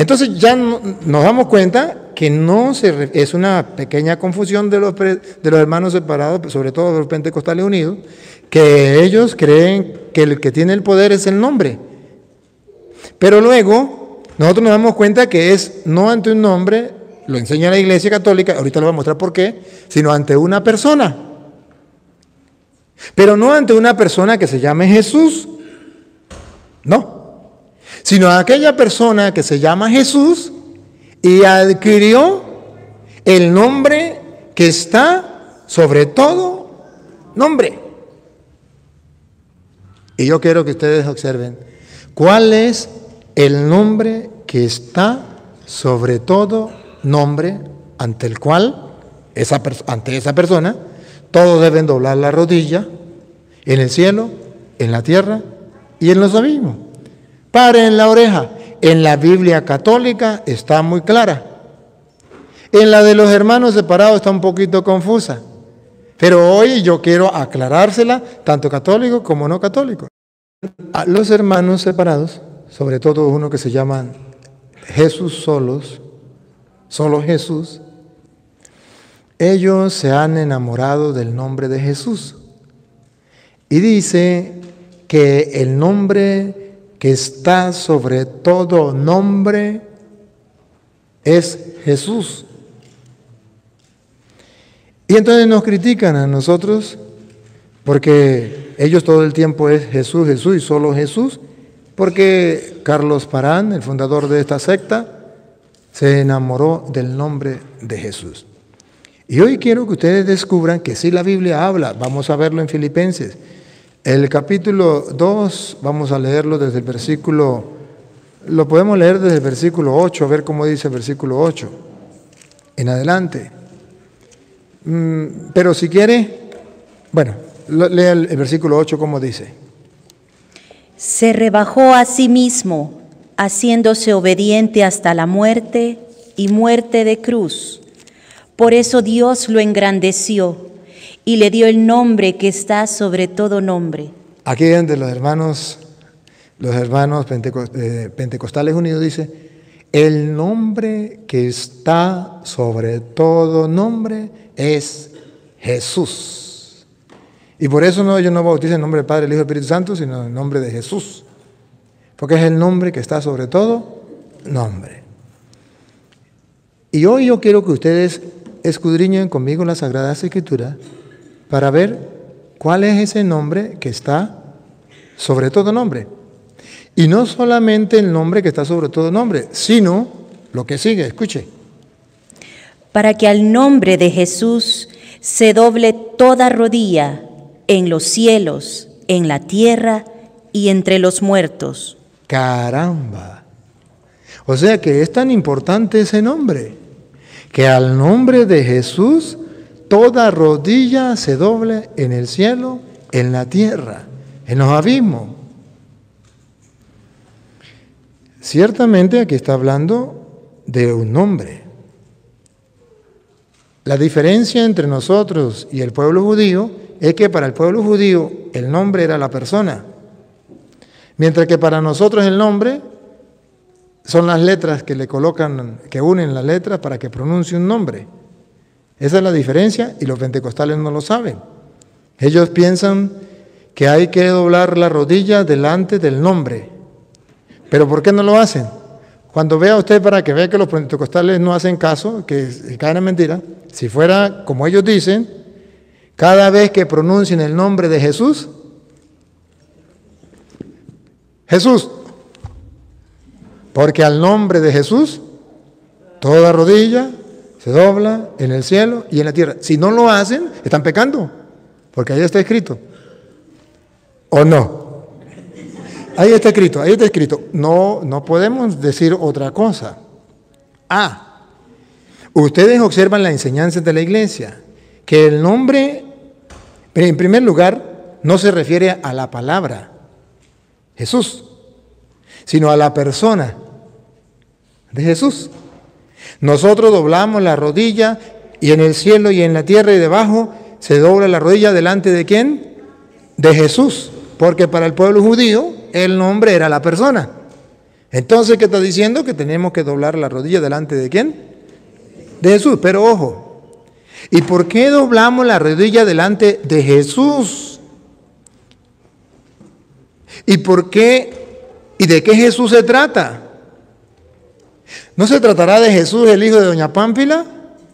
Entonces ya nos damos cuenta que es una pequeña confusión de los hermanos separados, sobre todo de los pentecostales unidos, que ellos creen que el que tiene el poder es el nombre. Pero luego nosotros nos damos cuenta que es no ante un nombre, lo enseña la Iglesia Católica, ahorita le voy a mostrar por qué, sino ante una persona. Pero no ante una persona que se llame Jesús, no, sino a aquella persona que se llama Jesús y adquirió el nombre que está sobre todo nombre. Y yo quiero que ustedes observen cuál es el nombre que está sobre todo nombre ante el cual, ante esa persona, todos deben doblar la rodilla en el cielo, en la tierra y en los abismos. Paren la oreja. En la Biblia católica está muy clara. En la de los hermanos separados está un poquito confusa. Pero hoy yo quiero aclarársela, tanto católico como no católico. A los hermanos separados, sobre todo uno que se llaman Jesús solos, solo Jesús, ellos se han enamorado del nombre de Jesús. Y dice que el nombre que está sobre todo nombre es Jesús. Y entonces nos critican a nosotros porque ellos todo el tiempo es Jesús, Jesús y solo Jesús, porque Carlos Parán, el fundador de esta secta, se enamoró del nombre de Jesús. Y hoy quiero que ustedes descubran que sí la Biblia habla, vamos a verlo en Filipenses. El capítulo 2, vamos a leerlo desde el versículo, lo podemos leer desde el versículo 8, a ver cómo dice el versículo 8, en adelante. Pero si quiere, bueno, lea el versículo 8, ¿cómo dice? Se rebajó a sí mismo, haciéndose obediente hasta la muerte y muerte de cruz. Por eso Dios lo engrandeció y le dio el nombre que está sobre todo nombre. Aquí donde los hermanos pentecostales unidos dice, el nombre que está sobre todo nombre es Jesús. Y por eso ellos no bautizan el nombre del Padre, el Hijo y el Espíritu Santo, sino el nombre de Jesús. Porque es el nombre que está sobre todo nombre. Y hoy yo quiero que ustedes escudriñen conmigo las Sagradas Escrituras para ver cuál es ese nombre que está sobre todo nombre. Y no solamente el nombre que está sobre todo nombre, sino lo que sigue, escuche. Para que al nombre de Jesús se doble toda rodilla en los cielos, en la tierra y entre los muertos. ¡Caramba! O sea que es tan importante ese nombre, que al nombre de Jesús toda rodilla se doble en el cielo, en la tierra, en los abismos. Ciertamente aquí está hablando de un nombre. La diferencia entre nosotros y el pueblo judío es que para el pueblo judío el nombre era la persona, mientras que para nosotros el nombre son las letras que le colocan, que unen las letras para que pronuncie un nombre. Esa es la diferencia y los pentecostales no lo saben. Ellos piensan que hay que doblar la rodilla delante del nombre. ¿Pero por qué no lo hacen? Cuando vea usted, para que vea que los pentecostales no hacen caso, que caen en mentira, si fuera como ellos dicen, cada vez que pronuncien el nombre de Jesús, Jesús, porque al nombre de Jesús, toda rodilla se dobla en el cielo y en la tierra. Si no lo hacen, están pecando, porque ahí está escrito. ¿O no? Ahí está escrito, ahí está escrito. No podemos decir otra cosa. Ustedes observan la enseñanza de la iglesia, que el nombre, en primer lugar, no se refiere a la palabra Jesús, sino a la persona de Jesús. Nosotros doblamos la rodilla y en el cielo y en la tierra y debajo se dobla la rodilla delante de ¿quién? De Jesús, porque para el pueblo judío el nombre era la persona. Entonces, ¿qué está diciendo? Que tenemos que doblar la rodilla delante de ¿quién? De Jesús. Pero ojo, ¿y por qué doblamos la rodilla delante de Jesús? ¿Y por qué? ¿Y de qué Jesús se trata? ¿No se tratará de Jesús, el hijo de doña Pámpila?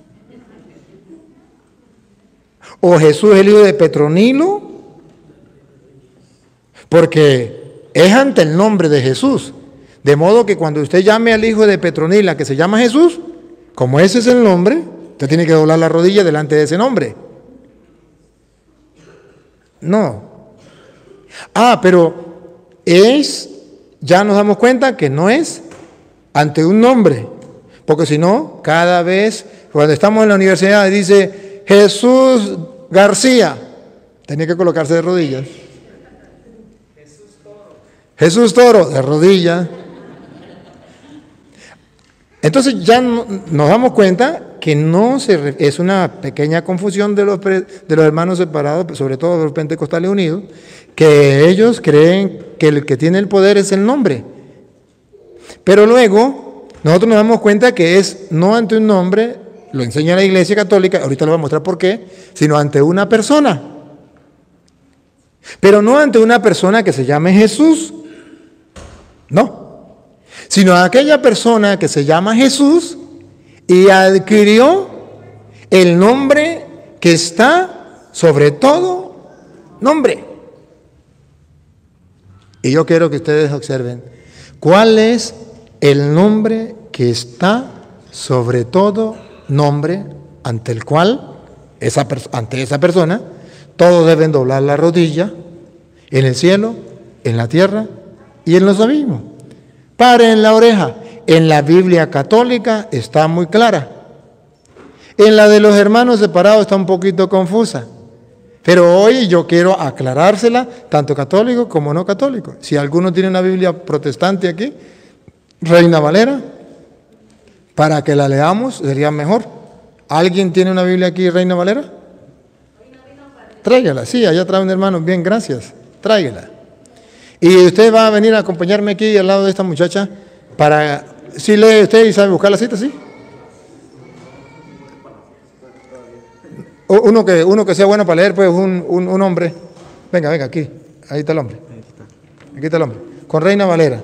¿O Jesús, el hijo de Petronilo? Porque es ante el nombre de Jesús. De modo que cuando usted llame al hijo de Petronila, que se llama Jesús, como ese es el nombre, usted tiene que doblar la rodilla delante de ese nombre. No. Pero ya nos damos cuenta que no es ante un nombre. Porque si no, cada vez, cuando estamos en la universidad, dice Jesús García, tenía que colocarse de rodillas. Jesús Toro, de rodillas. Entonces ya nos damos cuenta que es una pequeña confusión de los hermanos separados, sobre todo los pentecostales unidos, que ellos creen que el que tiene el poder es el nombre. Pero luego nosotros nos damos cuenta que es no ante un nombre, lo enseña la Iglesia Católica, ahorita les voy a mostrar por qué, sino ante una persona. Pero no ante una persona que se llame Jesús, no, sino a aquella persona que se llama Jesús y adquirió el nombre que está sobre todo nombre. Y yo quiero que ustedes observen cuál es el nombre que está sobre todo nombre ante el cual ante esa persona todos deben doblar la rodilla en el cielo, en la tierra y en los abismos. Paren la oreja. En la Biblia católica está muy clara. En la de los hermanos separados está un poquito confusa. Pero hoy yo quiero aclarársela, tanto católico como no católico. Si alguno tiene una Biblia protestante aquí, Reina Valera, para que la leamos sería mejor. ¿Alguien tiene una Biblia aquí, Reina Valera? Tráigala, sí, allá trae un hermano, bien, gracias, tráigala. Y usted va a venir a acompañarme aquí al lado de esta muchacha para, si lee usted y sabe buscar la cita, ¿sí? Uno que sea bueno para leer, pues un hombre. Venga, aquí, ahí está el hombre. Aquí está el hombre, con Reina Valera.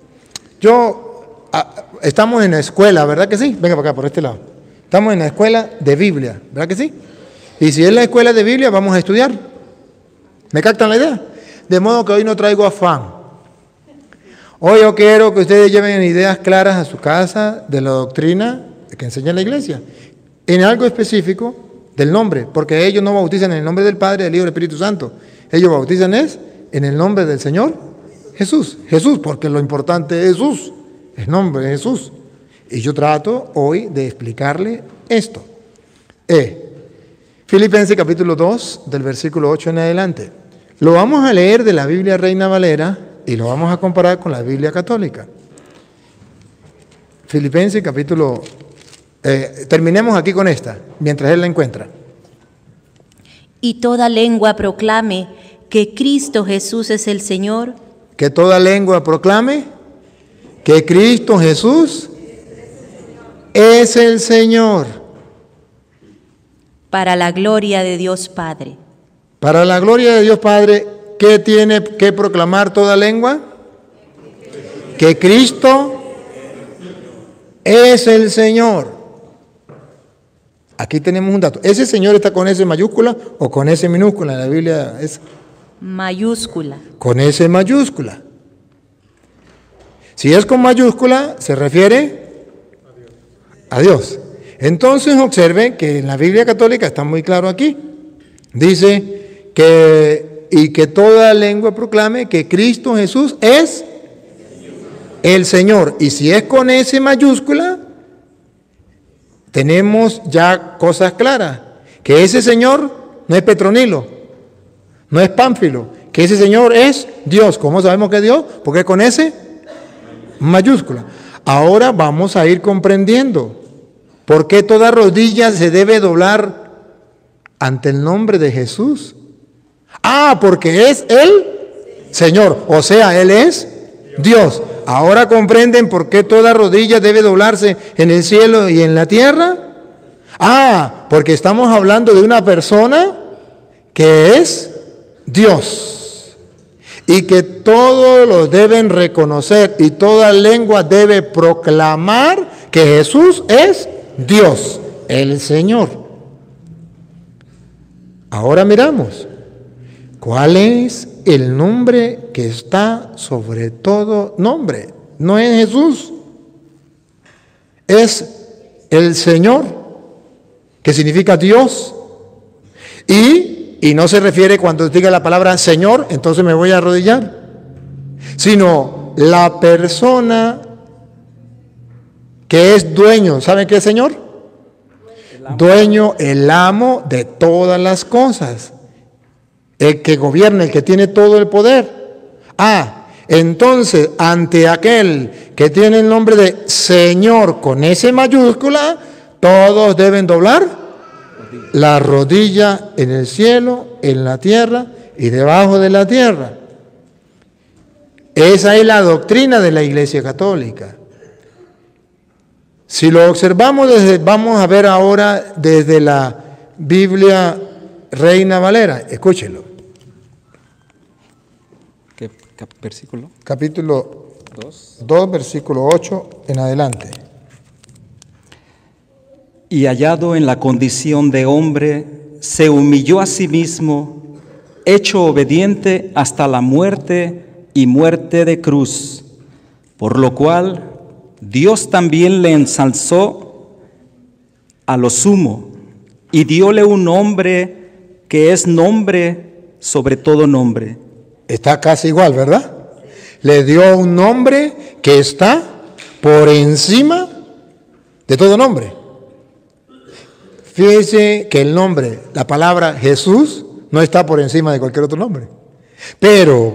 Estamos en la escuela, ¿verdad que sí? Venga para acá, por este lado. Estamos en la escuela de Biblia, ¿verdad que sí? Y si es la escuela de Biblia, vamos a estudiar. ¿Me captan la idea? De modo que hoy no traigo afán. Hoy yo quiero que ustedes lleven ideas claras a su casa de la doctrina que enseña la iglesia. En algo específico del nombre, porque ellos no bautizan en el nombre del Padre, del Hijo y del Espíritu Santo. Ellos bautizan en el nombre del Señor Jesús. Jesús, porque lo importante es Jesús, el nombre de Jesús. Y yo trato hoy de explicarle esto. Filipenses capítulo 2, del versículo 8 en adelante. Lo vamos a leer de la Biblia Reina Valera y lo vamos a comparar con la Biblia católica. Filipenses capítulo... terminemos aquí con esta, mientras él la encuentra. Y toda lengua proclame que Cristo Jesús es el Señor. Que toda lengua proclame que Cristo Jesús es el Señor. Para la gloria de Dios Padre. Para la gloria de Dios Padre, ¿qué tiene que proclamar toda lengua? Que Cristo es el Señor. Aquí tenemos un dato. ¿Ese Señor está con S mayúscula o con S minúscula en la Biblia? Es mayúscula. Con S mayúscula. Si es con mayúscula, se refiere a Dios. Entonces observen que en la Biblia católica está muy claro aquí. Dice que toda lengua proclame que Cristo Jesús es el Señor. Y si es con S mayúscula, tenemos ya cosas claras. Que ese Señor no es Petronilo, no es Pánfilo, que ese Señor es Dios. ¿Cómo sabemos que es Dios? Porque es con S mayúscula. Ahora vamos a ir comprendiendo por qué toda rodilla se debe doblar ante el nombre de Jesús. Porque es el Señor, o sea, Él es Dios. ¿ahora comprenden por qué toda rodilla debe doblarse en el cielo y en la tierra? Ah, porque estamos hablando de una persona que es Dios y que todos lo deben reconocer y toda lengua debe proclamar que Jesús es Dios, el Señor. Ahora miramos, ¿cuál es el nombre que está sobre todo nombre? No es Jesús, es el Señor, que significa Dios. Y no se refiere cuando diga la palabra Señor, entonces me voy a arrodillar, sino la persona que es dueño. ¿Saben qué es Señor? Dueño, el amo de todas las cosas, el que gobierna, el que tiene todo el poder. Ah, entonces ante aquel que tiene el nombre de Señor con S mayúscula, todos deben doblar la rodilla en el cielo, en la tierra y debajo de la tierra. Esa es la doctrina de la Iglesia Católica. Si lo observamos vamos a ver ahora desde la Biblia Reina Valera. Escúchelo. ¿Qué versículo? Capítulo 2, versículo 8 en adelante. Y hallado en la condición de hombre, se humilló a sí mismo, hecho obediente hasta la muerte y muerte de cruz, por lo cual Dios también le ensalzó a lo sumo y dióle un nombre que es nombre sobre todo nombre. Está casi igual, ¿verdad? Le dio un nombre que está por encima de todo nombre. Fíjense que el nombre, la palabra Jesús, no está por encima de cualquier otro nombre. Pero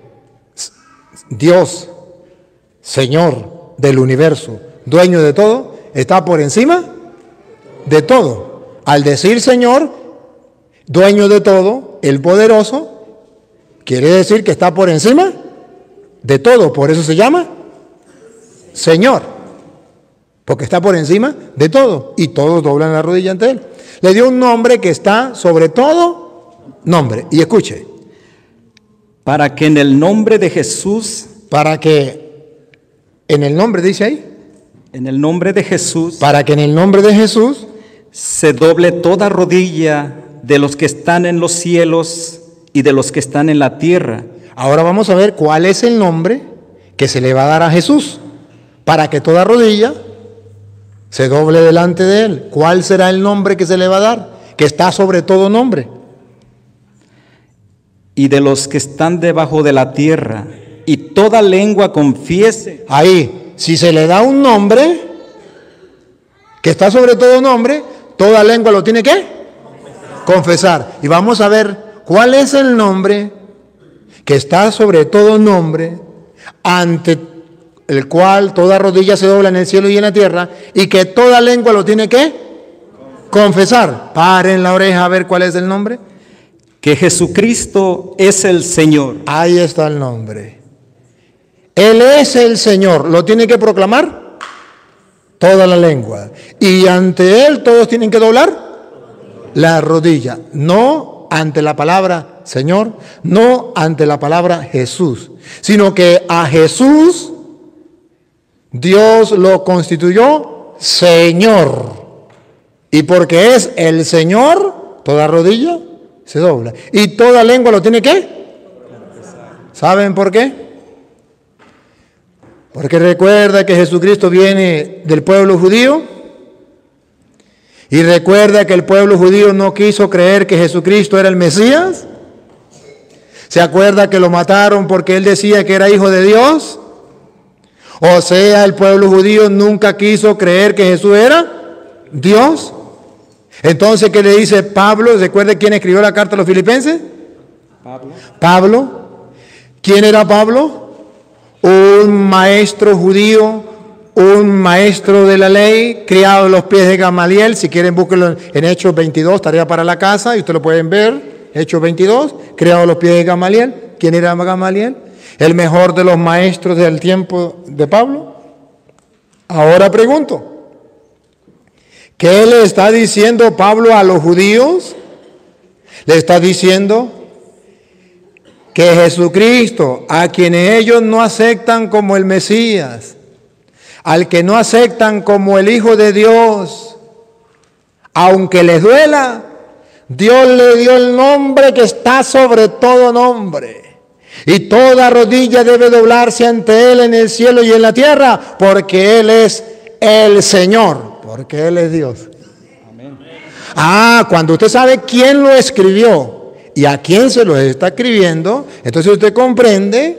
Dios, Señor del universo, dueño de todo, está por encima de todo. Al decir Señor, dueño de todo, el poderoso, quiere decir que está por encima de todo. Por eso se llama Señor. Porque está por encima de todo y todos doblan la rodilla ante él. Le dio un nombre que está sobre todo nombre. Y escuche. Para que en el nombre de Jesús. Para que en el nombre, dice ahí. En el nombre de Jesús. Para que en el nombre de Jesús se doble toda rodilla de los que están en los cielos y de los que están en la tierra. Ahora vamos a ver cuál es el nombre que se le va a dar a Jesús. Para que toda rodilla se doble delante de él. ¿Cuál será el nombre que se le va a dar? Que está sobre todo nombre. Y de los que están debajo de la tierra, y toda lengua confiese. Ahí, si se le da un nombre que está sobre todo nombre, toda lengua lo tiene que confesar. Y vamos a ver cuál es el nombre que está sobre todo nombre, ante el cual toda rodilla se dobla en el cielo y en la tierra, y que toda lengua lo tiene que confesar. Paren la oreja a ver cuál es el nombre. Que Jesucristo es el Señor. Ahí está el nombre. Él es el Señor. ¿Lo tiene que proclamar? Toda la lengua. Y ante Él todos tienen que doblar la rodilla. No ante la palabra Señor, no ante la palabra Jesús, sino que a Jesús Dios lo constituyó Señor. Y porque es el Señor, toda rodilla se dobla. Y toda lengua lo tiene que. ¿Saben por qué? Porque recuerda que Jesucristo viene del pueblo judío. Y recuerda que el pueblo judío no quiso creer que Jesucristo era el Mesías. ¿Se acuerda que lo mataron porque él decía que era hijo de Dios? O sea, el pueblo judío nunca quiso creer que Jesús era Dios. Entonces, ¿qué le dice Pablo? ¿Recuerda quién escribió la carta a los filipenses? Pablo. ¿Quién era Pablo? Un maestro judío, un maestro de la ley, criado a los pies de Gamaliel. Si quieren, búsquenlo en Hechos 22, tarea para la casa, y ustedes lo pueden ver. Hechos 22, criado a los pies de Gamaliel. ¿Quién era Gamaliel? ¿El mejor de los maestros del tiempo de Pablo? Ahora pregunto, ¿qué le está diciendo Pablo a los judíos? Le está diciendo que Jesucristo, a quienes ellos no aceptan como el Mesías, al que no aceptan como el Hijo de Dios, aunque les duela, Dios le dio el nombre que está sobre todo nombre. Y toda rodilla debe doblarse ante Él en el cielo y en la tierra, porque Él es el Señor, porque Él es Dios. Amén. Cuando usted sabe quién lo escribió y a quién se lo está escribiendo, entonces usted comprende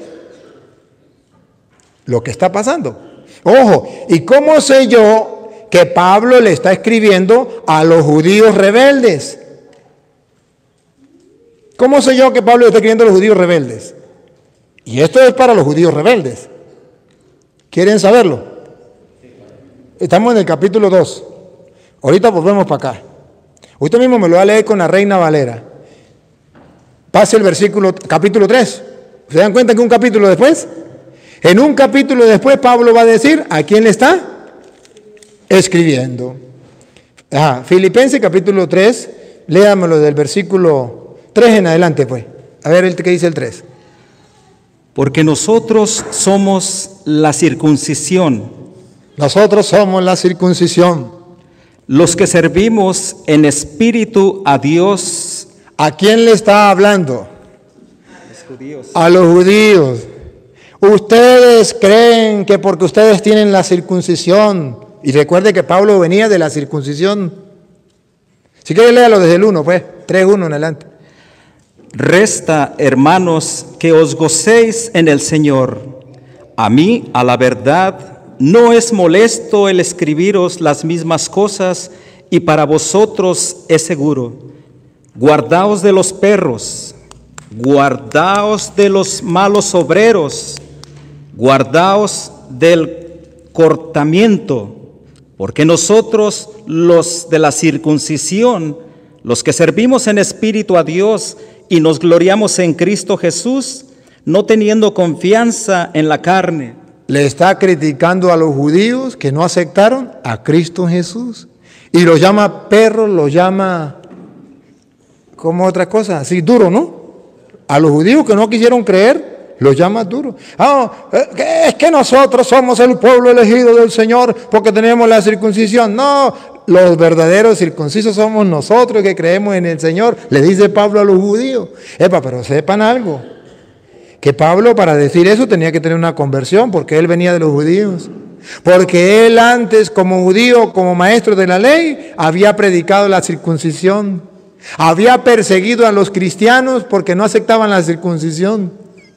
lo que está pasando. Ojo, ¿y cómo sé yo que Pablo le está escribiendo a los judíos rebeldes? ¿Cómo sé yo que Pablo le está escribiendo a los judíos rebeldes? Y esto es para los judíos rebeldes. ¿Quieren saberlo? Estamos en el capítulo 2. Ahorita volvemos para acá. Usted mismo me lo va a leer con la Reina Valera. Pase el capítulo 3. ¿Se dan cuenta que un capítulo después? En un capítulo después Pablo va a decir a quién le está escribiendo. Filipenses capítulo 3, léamelo del versículo 3 en adelante pues. A ver qué dice el 3. Porque nosotros somos la circuncisión. Nosotros somos la circuncisión. Los que servimos en espíritu a Dios. ¿A quién le está hablando? Los judíos. A los judíos. Ustedes creen que porque ustedes tienen la circuncisión, y recuerde que Pablo venía de la circuncisión. Si quiere léalo desde el 1, pues, 3:1 en adelante. Resta, hermanos, que os gocéis en el Señor. A mí, a la verdad, no es molesto el escribiros las mismas cosas, y para vosotros es seguro. Guardaos de los perros, guardaos de los malos obreros, guardaos del cortamiento, porque nosotros, los de la circuncisión, los que servimos en espíritu a Dios y nos gloriamos en Cristo Jesús, no teniendo confianza en la carne. Le está criticando a los judíos que no aceptaron a Cristo Jesús. Y los llama perros, los llama como otra cosa, así duro, ¿no? A los judíos que no quisieron creer, los llama duro. Es que nosotros somos el pueblo elegido del Señor porque tenemos la circuncisión. No, los verdaderos circuncisos somos nosotros que creemos en el Señor, le dice Pablo a los judíos. Pero sepan algo, que Pablo para decir eso tenía que tener una conversión, porque él venía de los judíos. Porque él antes, como judío, como maestro de la ley, había predicado la circuncisión. Había perseguido a los cristianos porque no aceptaban la circuncisión.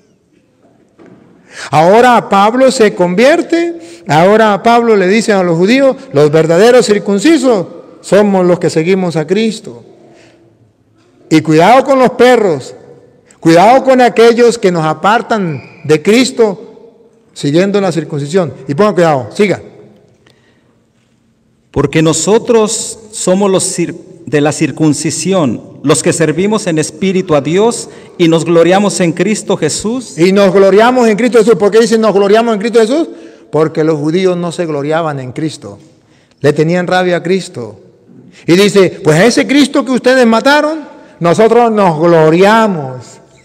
Ahora Pablo se convierte, ahora Pablo le dice a los judíos, los verdaderos circuncisos somos los que seguimos a Cristo. Y cuidado con los perros, cuidado con aquellos que nos apartan de Cristo siguiendo la circuncisión. Y pongan cuidado, siga. Porque nosotros somos los de la circuncisión, los que servimos en espíritu a Dios y nos gloriamos en Cristo Jesús. Y nos gloriamos en Cristo Jesús. ¿Por qué dicen nos gloriamos en Cristo Jesús? Porque los judíos no se gloriaban en Cristo. Le tenían rabia a Cristo. Y dice, pues a ese Cristo que ustedes mataron, nosotros nos gloriamos.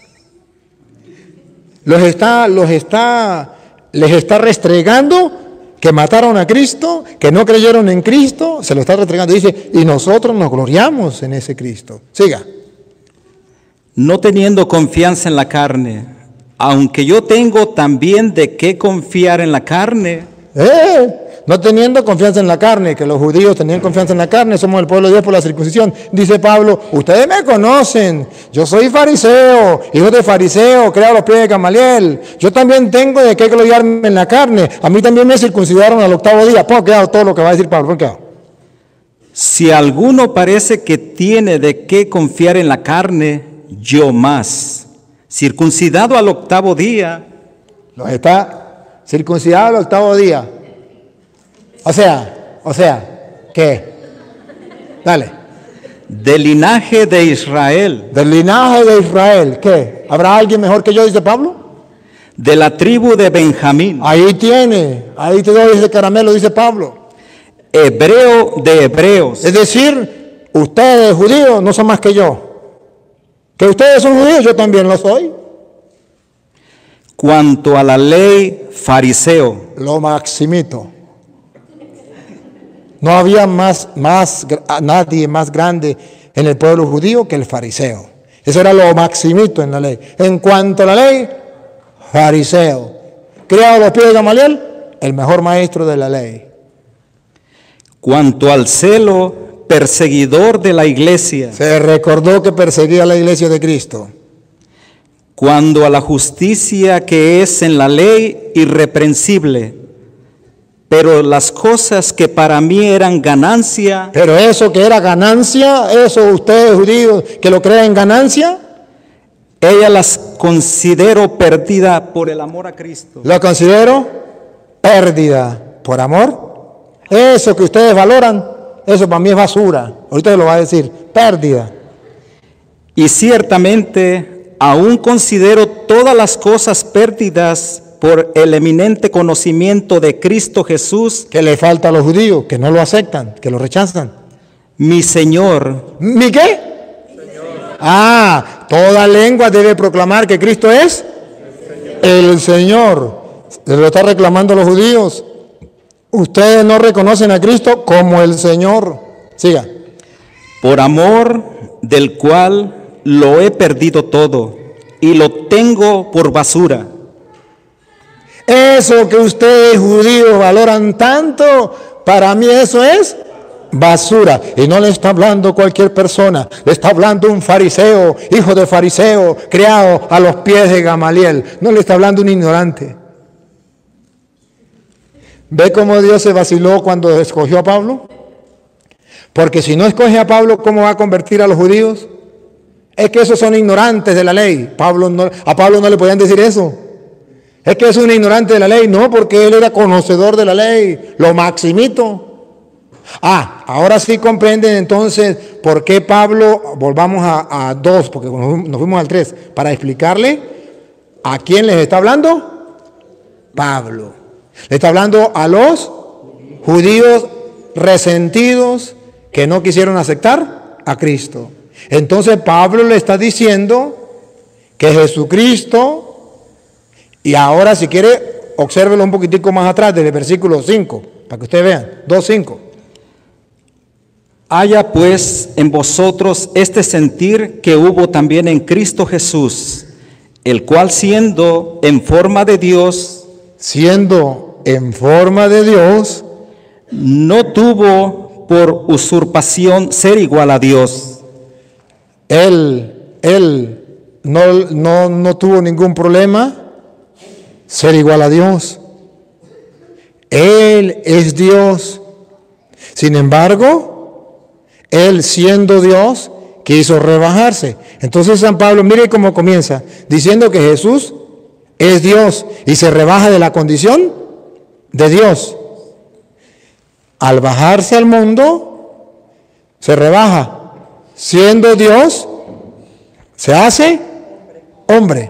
Les está restregando que mataron a Cristo, que no creyeron en Cristo, se lo está restregando. Dice, y nosotros nos gloriamos en ese Cristo. Siga. No teniendo confianza en la carne, aunque yo tengo también de qué confiar en la carne. No teniendo confianza en la carne, que los judíos tenían confianza en la carne, somos el pueblo de Dios por la circuncisión. Dice Pablo, ustedes me conocen, yo soy fariseo, hijo de fariseo, criado a los pies de Gamaliel. Yo también tengo de qué gloriarme en la carne. A mí también me circuncidaron al 8º día. Pon cuidado todo lo que va a decir Pablo, pon cuidado. Si alguno parece que tiene de qué confiar en la carne, yo más. Circuncidado al 8º día. Los está circuncidado al 8º día. O sea, ¿qué? Dale. Del linaje de Israel. Del linaje de Israel, ¿qué? ¿Habrá alguien mejor que yo, dice Pablo? de la tribu de Benjamín, Ahí te doy ese caramelo, dice Pablo. hebreo de hebreos, Es decir, ustedes judíos no son más que yo. Que ustedes son judíos, yo también lo soy. cuanto a la ley, fariseo, Lo maximito. No había nadie más grande en el pueblo judío que el fariseo. Eso era lo maximito en la ley. En cuanto a la ley, fariseo. Criado a los pies de Gamaliel, el mejor maestro de la ley. cuanto al celo, perseguidor de la iglesia, Se recordó que perseguía a la iglesia de Cristo. cuando a la justicia que es en la ley, irreprensible, pero las cosas que para mí eran ganancia, Pero eso que era ganancia, eso ustedes judíos que lo creen ganancia, ellas las considero perdida por el amor a Cristo. lo considero pérdida por amor. Eso que ustedes valoran, eso para mí es basura. Ahorita lo va a decir, pérdida. Y ciertamente aún considero todas las cosas pérdidas por el eminente conocimiento de Cristo Jesús, Que le falta a los judíos, que no lo aceptan, que lo rechazan. mi Señor, ¿Mi qué? Toda lengua debe proclamar que Cristo es el Señor. Se lo está reclamando a los judíos. Ustedes no reconocen a Cristo como el Señor. Siga. por amor del cual lo he perdido todo y lo tengo por basura, Eso que ustedes judíos valoran tanto, para mí eso es basura. Y no le está hablando cualquier persona, le está hablando un fariseo, hijo de fariseo, criado a los pies de Gamaliel. No le está hablando un ignorante. ¿Ve cómo Dios se vaciló cuando escogió a Pablo? Porque si no escoge a Pablo, ¿cómo va a convertir a los judíos? Es que esos son ignorantes de la ley. A Pablo no le podían decir eso. Es que es un ignorante de la ley. No, porque él era conocedor de la ley. Lo maximito. Ahora sí comprenden entonces por qué Pablo, volvamos a 2, porque nos fuimos al 3, para explicarle a quién les está hablando. Pablo. Le está hablando a los judíos resentidos que no quisieron aceptar a Cristo. Entonces Pablo le está diciendo que Jesucristo, y ahora si quiere, obsérvelo un poquitico más atrás del versículo 5, para que ustedes vean, 2:5. haya pues en vosotros este sentir que hubo también en Cristo Jesús, el cual siendo en forma de Dios, no tuvo por usurpación ser igual a Dios. Él no tuvo ningún problema ser igual a Dios. Él es Dios. Sin embargo, Él siendo Dios, quiso rebajarse. Entonces San Pablo, mire cómo comienza, diciendo que Jesús es Dios y se rebaja de la condición de Dios. Al bajarse al mundo, se rebaja. Siendo Dios, se hace hombre.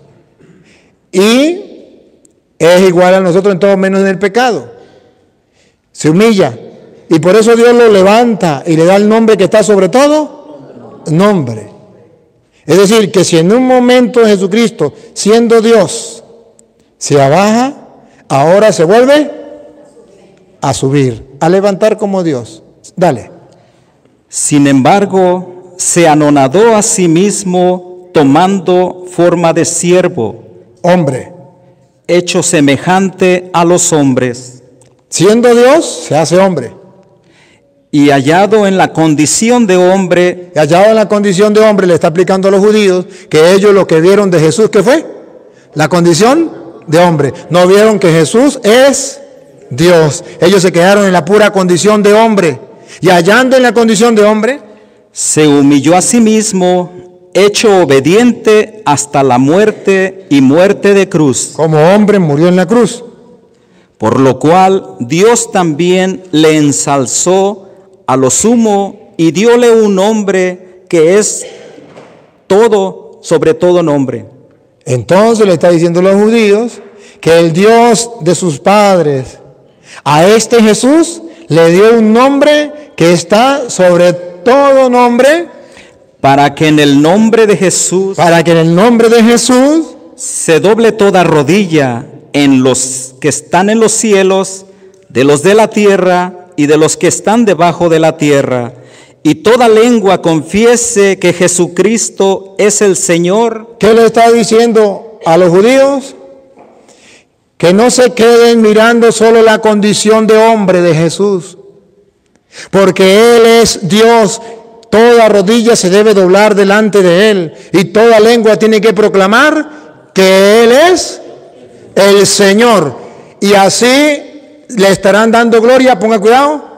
Y es igual a nosotros en todo menos en el pecado. Se humilla. Y por eso Dios lo levanta y le da el nombre que está sobre todo nombre. Es decir, que si en un momento Jesucristo, siendo Dios, se abaja, ahora se vuelve a subir, a levantar como Dios. Dale. Sin embargo, se anonadó a sí mismo, tomando forma de siervo, Hombre. hecho semejante a los hombres, Siendo Dios, se hace hombre. y hallado en la condición de hombre, Y hallado en la condición de hombre, le está aplicando a los judíos que ellos lo que vieron de Jesús, ¿qué fue? La condición de hombre. No vieron que Jesús es Dios. Ellos se quedaron en la pura condición de hombre. Y hallando en la condición de hombre, se humilló a sí mismo, hecho obediente hasta la muerte y muerte de cruz, como hombre murió en la cruz. por lo cual Dios también le ensalzó a lo sumo y dióle un nombre que es todo, sobre todo nombre. Entonces le está diciendo a los judíos que el Dios de sus padres a este Jesús le dio un nombre que está sobre todo nombre, para que en el nombre de Jesús se doble toda rodilla en los que están en los cielos, de los de la tierra y de los que están debajo de la tierra, y toda lengua confiese que Jesucristo es el Señor. ¿Qué le está diciendo a los judíos? Que no se queden mirando solo la condición de hombre de Jesús, porque Él es Dios. Toda rodilla se debe doblar delante de Él y toda lengua tiene que proclamar que Él es el Señor. Y así le estarán dando gloria, ponga cuidado,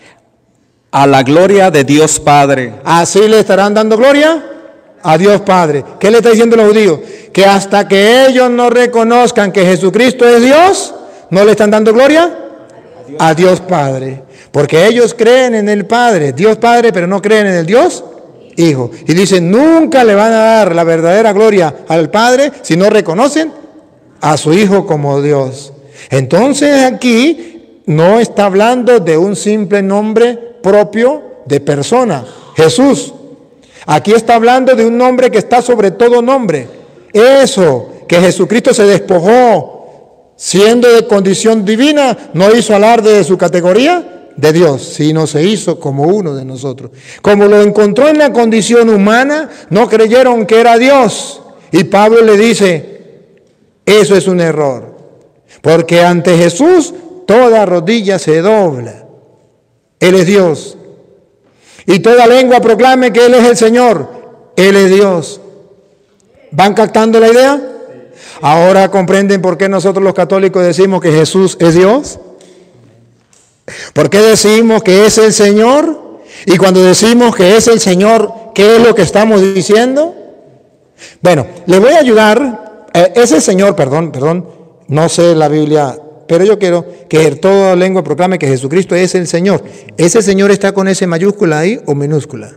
a la gloria de Dios Padre. Así le estarán dando gloria a Dios Padre. ¿Qué le está diciendo a los judíos? Que hasta que ellos no reconozcan que Jesucristo es Dios, no le están dando gloria a Dios Padre. Porque ellos creen en el Padre, Dios Padre, pero no creen en el Dios Hijo. Y dicen, nunca le van a dar la verdadera gloria al Padre si no reconocen a su Hijo como Dios. Entonces aquí no está hablando de un simple nombre propio de persona, Jesús. Aquí está hablando de un nombre que está sobre todo nombre. Eso, que Jesucristo se despojó, siendo de condición divina, no hizo alarde de su categoría de Dios, sino se hizo como uno de nosotros. Como lo encontró en la condición humana, no creyeron que era Dios. Y Pablo le dice, eso es un error. Porque ante Jesús toda rodilla se dobla. Él es Dios. Y toda lengua proclame que Él es el Señor. Él es Dios. ¿Van captando la idea? Ahora comprenden por qué nosotros los católicos decimos que Jesús es Dios. ¿Por qué decimos que es el Señor? Y cuando decimos que es el Señor, ¿qué es lo que estamos diciendo? Bueno, le voy a ayudar. Ese Señor, perdón, no sé la Biblia, pero yo quiero que toda lengua proclame que Jesucristo es el Señor. ¿Ese Señor está con S mayúscula ahí o minúscula?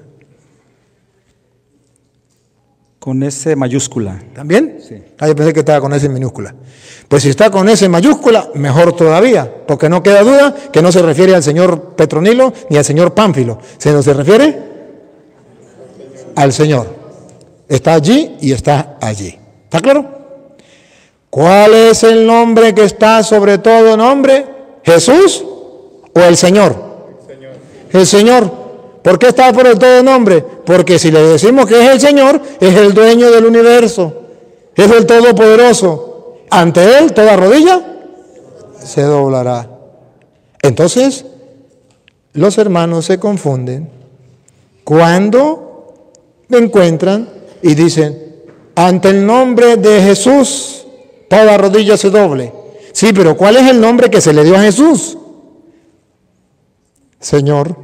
Con S mayúscula. ¿También? Sí. Yo pensé que estaba con S minúscula. Pues si está con S mayúscula, mejor todavía, porque no queda duda que no se refiere al señor Petronilo ni al señor Pánfilo, sino se refiere al Señor. Está allí y está allí. ¿Está claro? ¿Cuál es el nombre que está sobre todo nombre? ¿Jesús o el Señor? El Señor. ¿Por qué está por el todo nombre? Porque si le decimos que es el Señor, es el dueño del universo, es el todopoderoso. Ante Él toda rodilla se doblará. Entonces, los hermanos se confunden cuando encuentran y dicen, ante el nombre de Jesús, toda rodilla se doble. Sí, pero ¿cuál es el nombre que se le dio a Jesús? Señor.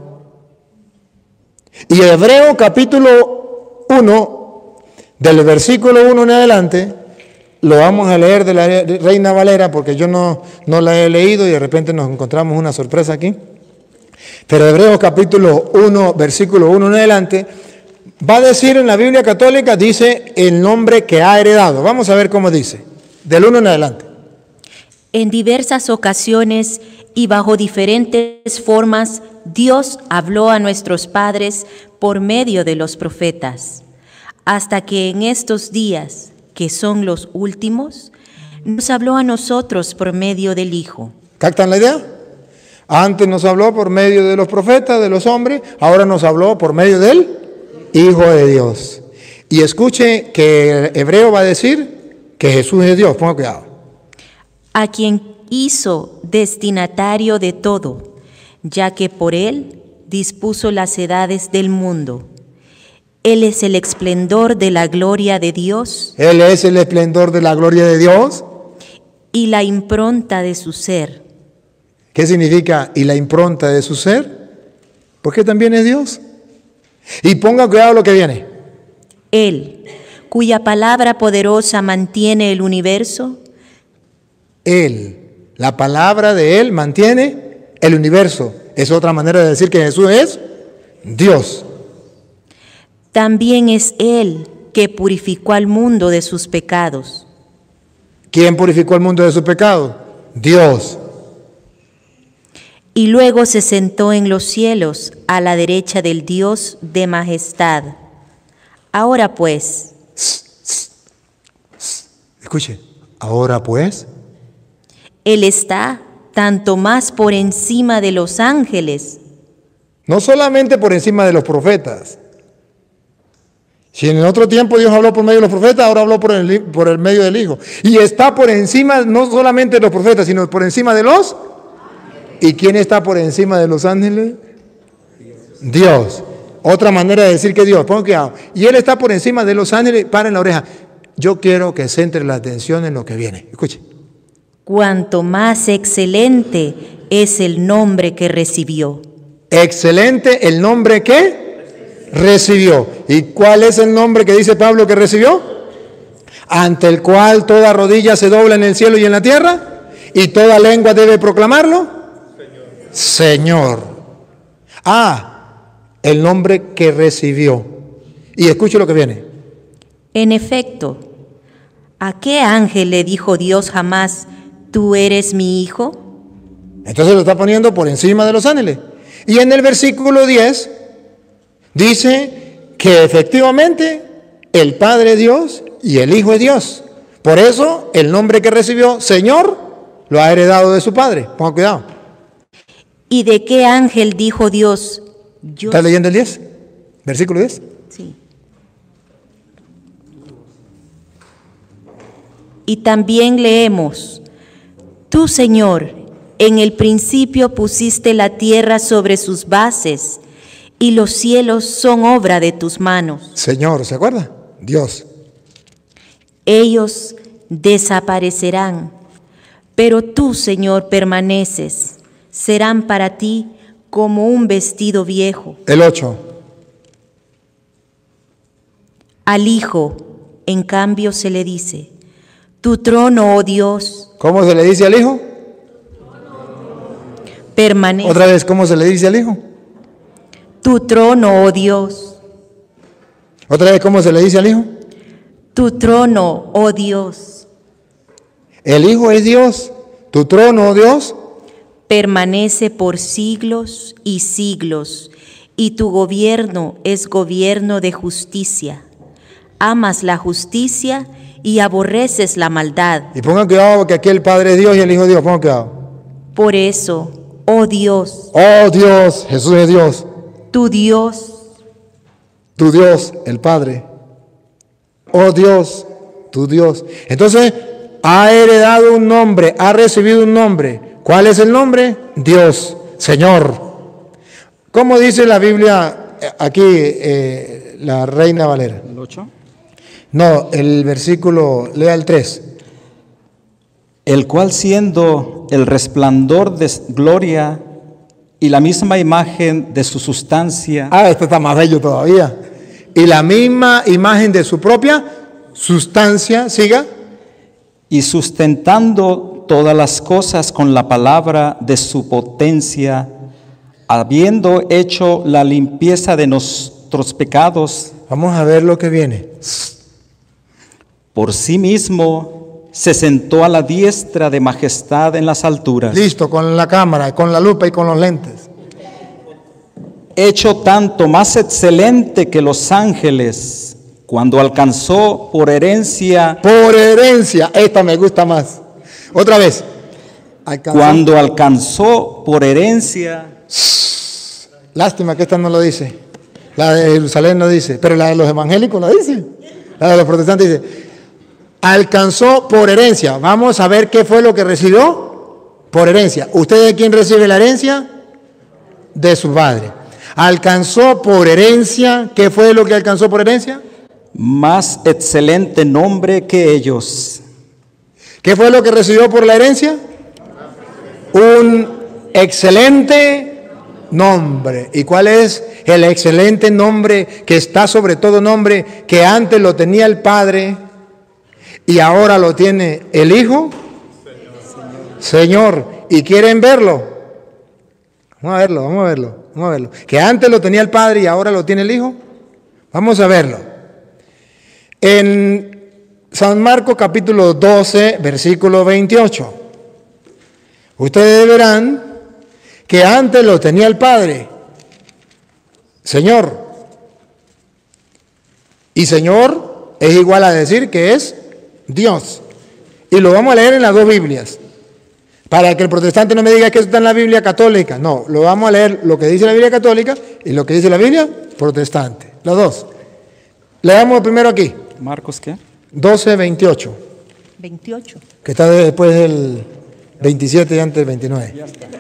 Y Hebreo capítulo 1, del versículo 1 en adelante, lo vamos a leer de la Reina Valera, porque yo no la he leído y de repente nos encontramos una sorpresa aquí. Pero Hebreos capítulo 1, versículo 1 en adelante, va a decir en la Biblia católica, dice el nombre que ha heredado. Vamos a ver cómo dice, del 1 en adelante. En diversas ocasiones y bajo diferentes formas, Dios habló a nuestros padres por medio de los profetas, hasta que en estos días, que son los últimos, nos habló a nosotros por medio del Hijo. ¿Captan la idea? Antes nos habló por medio de los profetas, de los hombres, ahora nos habló por medio del Hijo de Dios. Y escuche que el hebreo va a decir que Jesús es Dios, ponga cuidado. A quien hizo destinatario de todo, ya que por Él dispuso las edades del mundo. Él es el esplendor de la gloria de Dios. Él es el esplendor de la gloria de Dios. Y la impronta de su ser. ¿Qué significa y la impronta de su ser? Porque también es Dios. Y ponga cuidado lo que viene. Él, cuya palabra poderosa mantiene el universo. Él, la palabra de Él mantiene el universo. Es otra manera de decir que Jesús es Dios. También es Él que purificó al mundo de sus pecados. ¿Quién purificó el mundo de su pecado? Dios. Y luego se sentó en los cielos a la derecha del Dios de majestad. Ahora pues, Escuche, ahora pues, Él está tanto más por encima de los ángeles. no solamente por encima de los profetas. Si en otro tiempo Dios habló por medio de los profetas, ahora habló por el medio del Hijo. Y está por encima no solamente de los profetas, sino por encima de los... ¿Y quién está por encima de los ángeles? Dios. Otra manera de decir que Dios, pongan cuidado. Y Él está por encima de los ángeles, paren la oreja. Yo quiero que centre la atención en lo que viene. Escuche. Cuanto más excelente es el nombre que recibió. Excelente el nombre que recibió. ¿Y cuál es el nombre que dice Pablo que recibió? Ante el cual toda rodilla se dobla en el cielo y en la tierra, y toda lengua debe proclamarlo. Señor. El nombre que recibió. Y escuche lo que viene. En efecto, ¿a qué ángel le dijo Dios jamás, tú eres mi hijo? Entonces lo está poniendo por encima de los ángeles. Y en el versículo 10 dice que efectivamente el Padre es Dios y el Hijo es Dios. Por eso el nombre que recibió, Señor, lo ha heredado de su Padre. Ponga cuidado. ¿Y de qué ángel dijo Dios? ¿Estás leyendo el 10? Versículo 10. Sí. Y también leemos, tú, Señor, en el principio pusiste la tierra sobre sus bases, y los cielos son obra de tus manos. Señor, ¿se acuerda? Dios. Ellos desaparecerán, pero tú, Señor, permaneces. Serán para ti como un vestido viejo. El 8. Al Hijo, en cambio, se le dice, tu trono, oh Dios, ¿Cómo se le dice al Hijo? permanece. Otra vez, ¿cómo se le dice al Hijo? Tu trono, oh Dios, Otra vez, ¿cómo se le dice al Hijo? tu trono, oh Dios, El Hijo es Dios. Tu trono, oh Dios, permanece por siglos y siglos, y tu gobierno es gobierno de justicia. Amas la justicia y aborreces la maldad. y pongan cuidado porque aquí el Padre es Dios y el Hijo es Dios. Pongan cuidado. Por eso, oh Dios, Oh Dios, Jesús es Dios. tu Dios, Tu Dios, el Padre. Oh Dios, tu Dios. Entonces, ha heredado un nombre, ha recibido un nombre. ¿Cuál es el nombre? Dios, Señor. ¿Cómo dice la Biblia aquí, la Reina Valera? ¿El 8? No, el versículo, lea el 3. El cual siendo el resplandor de gloria y la misma imagen de su sustancia, Esto está más bello todavía. Y la misma imagen de su propia sustancia, siga. y sustentando todas las cosas con la palabra de su potencia, habiendo hecho la limpieza de nuestros pecados, Vamos a ver lo que viene. por sí mismo se sentó a la diestra de majestad en las alturas, Listo, con la cámara, con la lupa y con los lentes. hecho tanto más excelente que los ángeles, cuando alcanzó por herencia, Por herencia, esta me gusta más. Otra vez. cuando alcanzó por herencia Lástima que esta no lo dice. La de Jerusalén no dice, pero la de los evangélicos lo dice. La de los protestantes dice, alcanzó por herencia. Vamos a ver qué fue lo que recibió por herencia. ¿Usted de quién recibe la herencia? De su padre. Alcanzó por herencia. ¿Qué fue lo que alcanzó por herencia? más excelente nombre que ellos. ¿Qué fue lo que recibió por la herencia? Un excelente nombre. ¿Y cuál es el excelente nombre que está sobre todo nombre que antes lo tenía el Padre y ahora lo tiene el Hijo? Señor. ¿Y quieren verlo? Vamos a verlo, vamos a verlo, vamos a verlo. Que antes lo tenía el Padre y ahora lo tiene el Hijo. Vamos a verlo. En San Marcos capítulo 12, versículo 28. Ustedes verán que antes lo tenía el Padre, Señor. Y Señor es igual a decir que es Dios. Y lo vamos a leer en las dos Biblias. Para que el protestante no me diga que eso está en la Biblia católica. No, lo vamos a leer lo que dice la Biblia católica y lo que dice la Biblia protestante. Los dos. Leamos primero aquí. ¿Marcos qué? 12, 28. 28. Que está después del 27 y antes del 29. Ya está.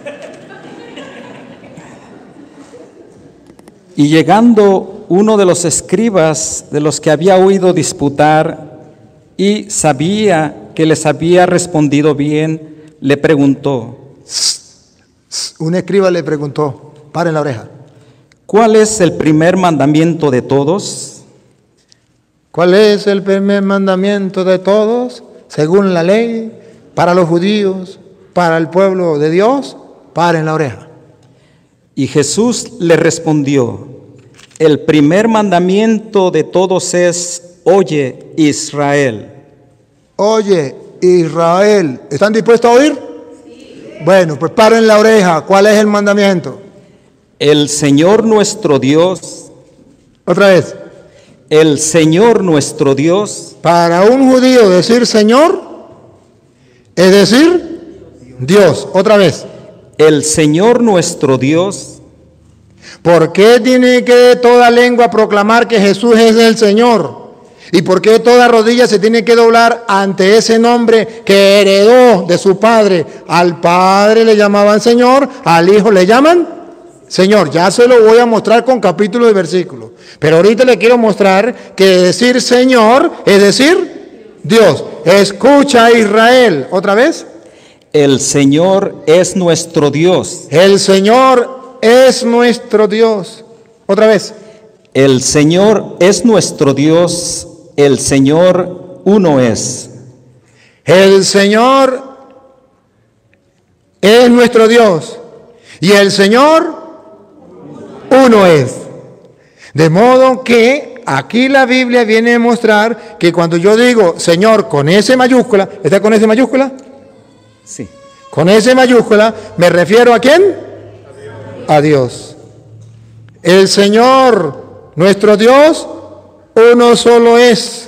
Y llegando uno de los escribas de los que había oído disputar y sabía que les había respondido bien, le preguntó. Un escriba le preguntó, paren la oreja. ¿Cuál es el primer mandamiento de todos? ¿Cuál es el primer mandamiento de todos? Según la ley, para los judíos, para el pueblo de Dios, paren la oreja. Y Jesús le respondió, el primer mandamiento de todos es, oye, Israel. Oye, Israel, ¿están dispuestos a oír? Sí. Bueno, pues paren la oreja. ¿Cuál es el mandamiento? El Señor nuestro Dios. Otra vez. El Señor nuestro Dios. Para un judío decir Señor es decir Dios. Otra vez. El Señor nuestro Dios. ¿Por qué tiene que toda lengua proclamar que Jesús es el Señor? ¿Y por qué toda rodilla se tiene que doblar ante ese nombre que heredó de su Padre? Al Padre le llamaban Señor, al Hijo le llaman Señor. Ya se lo voy a mostrar con capítulo y versículo. Pero ahorita le quiero mostrar que decir Señor es decir Dios. Escucha, Israel. ¿Otra vez? El Señor es nuestro Dios. El Señor es nuestro Dios. Otra vez. El Señor es nuestro Dios. El Señor uno es. El Señor es nuestro Dios. Y el Señor uno es. De modo que aquí la Biblia viene a mostrar que cuando yo digo Señor con S mayúscula, ¿está con S mayúscula? Sí. Con S mayúscula, ¿me refiero a quién? A Dios. El Señor, nuestro Dios, uno solo es.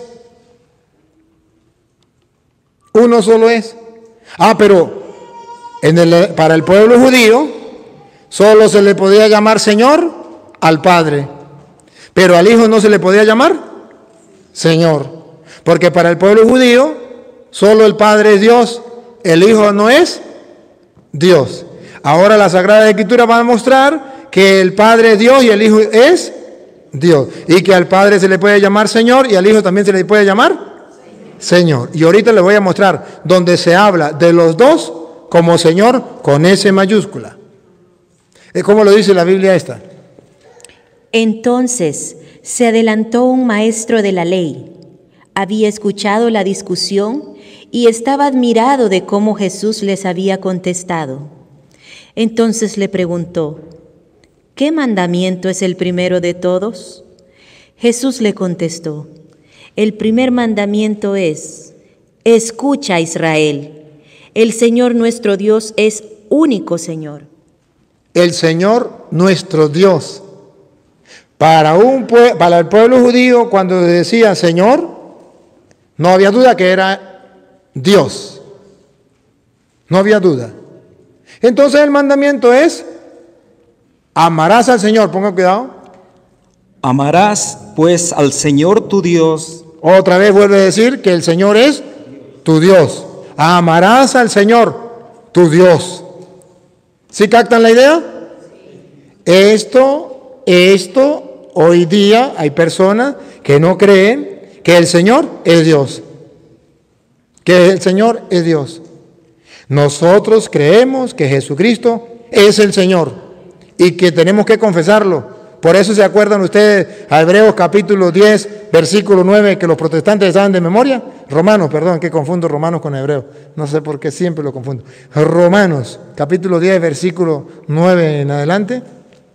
Uno solo es. Pero para el pueblo judío solo se le podía llamar Señor al Padre, pero al Hijo no se le podía llamar Señor, porque para el pueblo judío solo el Padre es Dios, el Hijo no es Dios. Ahora la Sagrada Escritura va a mostrar que el Padre es Dios y el Hijo es Dios, y que al Padre se le puede llamar Señor y al Hijo también se le puede llamar Señor. Y ahorita les voy a mostrar donde se habla de los dos como Señor con S mayúscula. Es como lo dice la Biblia esta. Entonces se adelantó un maestro de la ley. Había escuchado la discusión y estaba admirado de cómo Jesús les había contestado. Entonces le preguntó, ¿qué mandamiento es el primero de todos? Jesús le contestó, el primer mandamiento es, escucha, Israel, el Señor nuestro Dios es único Señor. El Señor nuestro Dios. Para el pueblo judío, cuando decía Señor, no había duda que era Dios. No había duda. Entonces el mandamiento es, amarás al Señor, ponga cuidado. Amarás pues al Señor tu Dios. Otra vez vuelve a decir que el Señor es tu Dios. Amarás al Señor tu Dios. ¿Sí captan la idea? Esto, hoy día hay personas que no creen que el Señor es Dios. Que el Señor es Dios. Nosotros creemos que Jesucristo es el Señor y que tenemos que confesarlo. Por eso se acuerdan ustedes a Hebreos capítulo 10, versículo 9, que los protestantes saben de memoria. Romanos, perdón, que confundo Romanos con Hebreos. No sé por qué siempre lo confundo. Romanos capítulo 10, versículo 9 en adelante.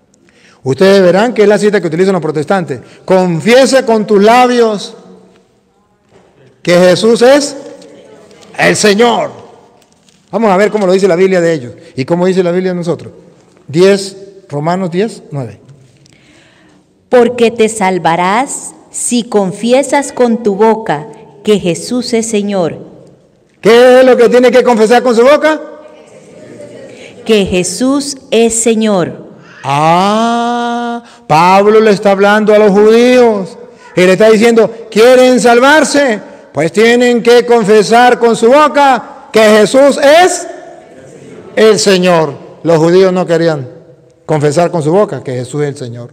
Ustedes verán que es la cita que utilizan los protestantes. Confiesa con tus labios que Jesús es el Señor. Vamos a ver cómo lo dice la Biblia de ellos y cómo dice la Biblia de nosotros. Romanos 10, 9. Porque te salvarás si confiesas con tu boca que Jesús es Señor. ¿Qué es lo que tiene que confesar con su boca? Que Jesús es Señor. Pablo le está hablando a los judíos y le está diciendo, ¿quieren salvarse? Pues tienen que confesar con su boca que Jesús es el Señor. Los judíos no querían confesar con su boca que Jesús es el Señor.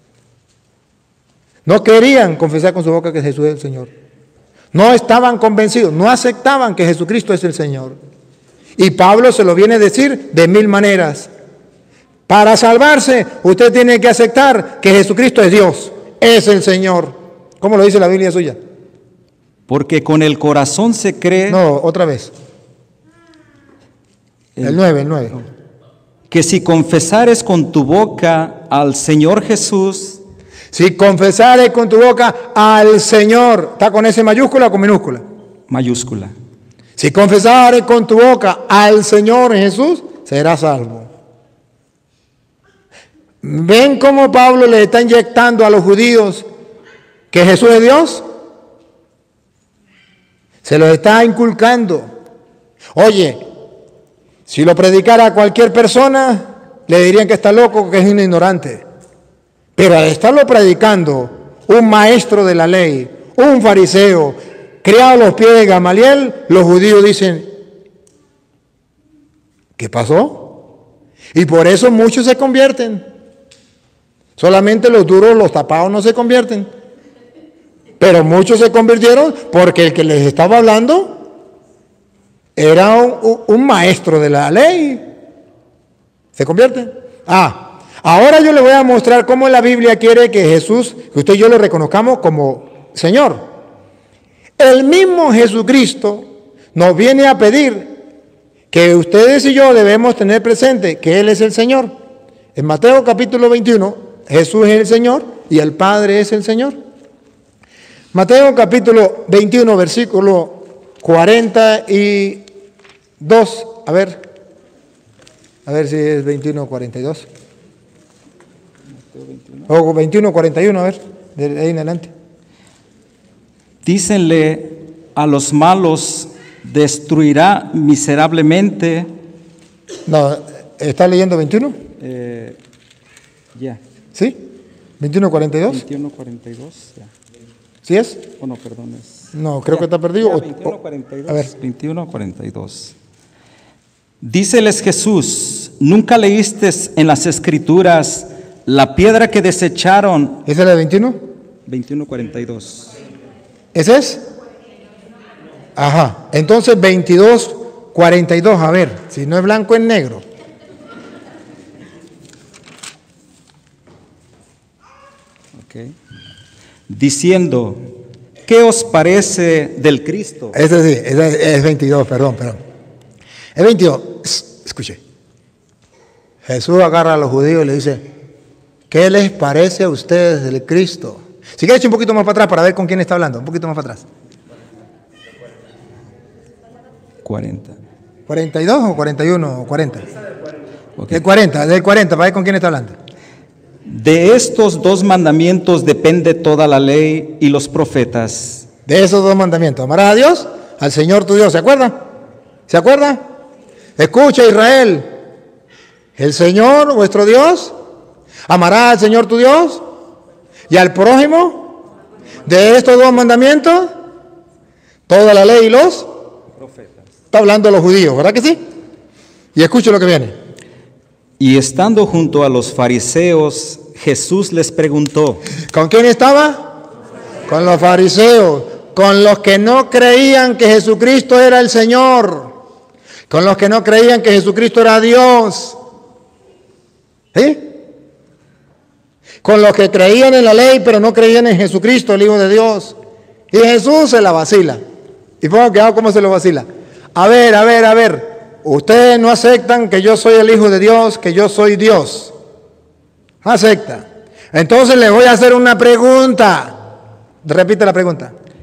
No querían confesar con su boca que Jesús es el Señor. No estaban convencidos, no aceptaban que Jesucristo es el Señor. Y Pablo se lo viene a decir de 1000 maneras. Para salvarse, usted tiene que aceptar que Jesucristo es Dios, es el Señor. ¿Cómo lo dice la Biblia suya? Porque con el corazón se cree... No, otra vez. El 9. Que si confesares con tu boca al Señor Jesús... Si confesares con tu boca al Señor, ¿está con S mayúscula o con minúscula? Mayúscula. Si confesares con tu boca al Señor Jesús, serás salvo. ¿Ven cómo Pablo le está inyectando a los judíos que Jesús es Dios? Se lo está inculcando. Oye, si lo predicara a cualquier persona, le dirían que está loco, que es un ignorante. Pero al estarlo predicando un maestro de la ley, un fariseo, criado a los pies de Gamaliel, los judíos dicen, ¿qué pasó? Y por eso muchos se convierten. Solamente los duros, los tapados no se convierten. Pero muchos se convirtieron porque el que les estaba hablando era un maestro de la ley. ¿Se convierten? Ahora yo le voy a mostrar cómo la Biblia quiere que Jesús, que usted y yo lo reconozcamos como Señor. El mismo Jesucristo nos viene a pedir que ustedes y yo debemos tener presente que Él es el Señor. En Mateo capítulo 21, Jesús es el Señor y el Padre es el Señor. Mateo capítulo 21, versículo 42. A ver si es 21 42. O 21 41, a ver, de ahí en adelante. Dícenle a los malos, destruirá miserablemente. No, ¿está leyendo 21? Ya. ¿Sí? 21 42. 21, 42, ya. ¿Sí es? Oh, no, perdón. No, creo que está perdido. Ya, 21, 42. A ver. 21, 42. Díceles Jesús, ¿nunca leíste en las Escrituras la piedra que desecharon? ¿Esa es la de 21? 21, 42. ¿Ese es? Ajá. Entonces 22, 42. A ver, si no es blanco es negro. Okay. Diciendo, ¿qué os parece del Cristo? Ese sí, es 22, perdón. Es 22. Escuche. Jesús agarra a los judíos y le dice, ¿qué les parece a ustedes del Cristo? Si quieres un poquito más para atrás para ver con quién está hablando, un poquito más para atrás. 40. ¿42 o 41 o 40? Okay. Del 40, para ver con quién está hablando. De estos 2 mandamientos depende toda la ley y los profetas. De esos 2 mandamientos, amarás a Dios, al Señor tu Dios, ¿se acuerda? ¿Se acuerda? Escucha, Israel, el Señor vuestro Dios, amarás al Señor tu Dios y al prójimo. De estos 2 mandamientos, toda la ley y los Profetas. Está hablando de los judíos, ¿verdad que sí? Y escuche lo que viene. Y estando junto a los fariseos, Jesús les preguntó. ¿Con quién estaba? Con los fariseos, con los que no creían que Jesucristo era el Señor, con los que no creían que Jesucristo era Dios. ¿Sí? Con los que creían en la ley, pero no creían en Jesucristo, el Hijo de Dios. Y Jesús se la vacila. Y pongo que cómo se lo vacila. A ver. Ustedes no aceptan que yo soy el Hijo de Dios, que yo soy Dios. No acepta. Entonces les voy a hacer una pregunta. Repite la pregunta.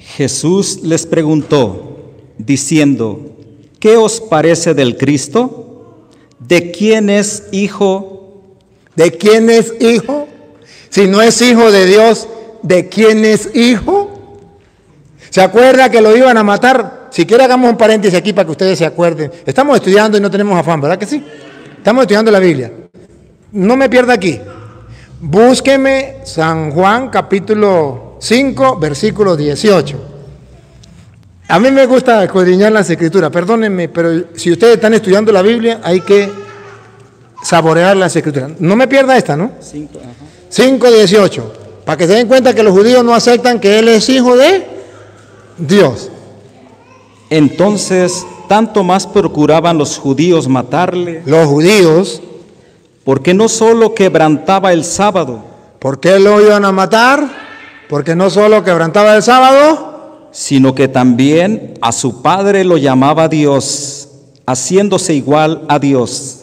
Jesús les preguntó, diciendo, ¿qué os parece del Cristo? ¿De quién es hijo? ¿De quién es hijo? Si no es hijo de Dios, ¿de quién es hijo? ¿Se acuerda que lo iban a matar? Si quiere hagamos un paréntesis aquí para que ustedes se acuerden. Estamos estudiando y no tenemos afán, ¿verdad que sí? Estamos estudiando la Biblia. No me pierda aquí. Búsqueme San Juan capítulo 5, versículo 18. A mí me gusta escudriñar las escrituras, perdónenme, pero si ustedes están estudiando la Biblia hay que saborear las escrituras. No me pierda esta, ¿no? 5, 18. Para que se den cuenta que los judíos no aceptan que Él es hijo de Dios. Entonces, tanto más procuraban los judíos matarle, Los judíos, porque no solo quebrantaba el sábado, ¿por qué lo iban a matar? Porque no solo quebrantaba el sábado, sino que también a su padre lo llamaba Dios, haciéndose igual a Dios.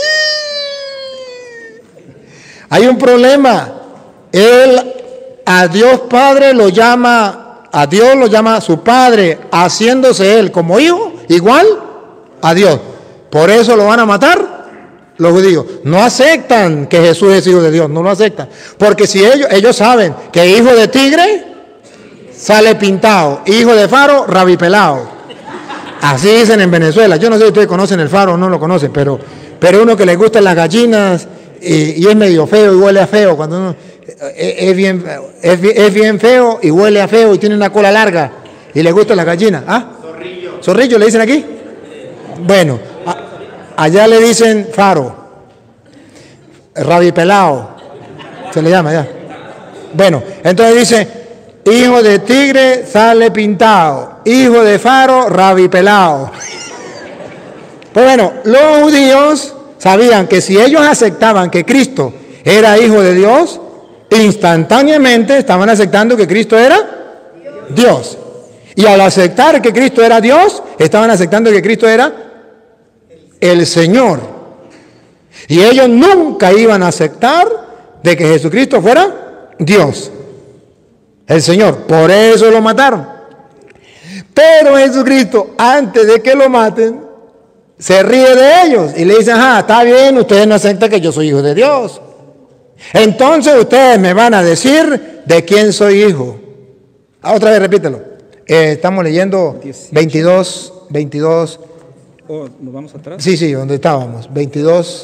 hay un problema. Él a Dios Padre lo llama, a Dios lo llama su Padre, haciéndose Él como hijo, igual a Dios. Por eso lo van a matar los judíos. No aceptan que Jesús es hijo de Dios, no lo aceptan. Porque si ellos saben que hijo de tigre sale pintado, hijo de faro, rabipelado. Así dicen en Venezuela. Yo no sé si ustedes conocen el faro o no lo conocen, pero uno que le gustan las gallinas y es medio feo y huele a feo. Cuando uno es bien feo y huele a feo y tiene una cola larga y le gustan las gallinas. ¿Ah? Zorrillo. ¿Zorrillo le dicen aquí? Bueno, allá le dicen faro, rabipelado, se le llama allá. Bueno, entonces dice, hijo de tigre sale pintado, hijo de faro rabipelado. Pues bueno, los judíos sabían que si ellos aceptaban que Cristo era hijo de Dios, instantáneamente estaban aceptando que Cristo era Dios. Y al aceptar que Cristo era Dios, estaban aceptando que Cristo era el Señor. Y ellos nunca iban a aceptar de que Jesucristo fuera Dios, el Señor. Por eso lo mataron. Pero Jesucristo, antes de que lo maten, se ríe de ellos y le dice, ajá, está bien, ustedes no aceptan que yo soy hijo de Dios. Entonces ustedes me van a decir de quién soy hijo. Otra vez repítelo. Estamos leyendo 22. Oh, ¿nos vamos atrás? Sí, donde estábamos. 22,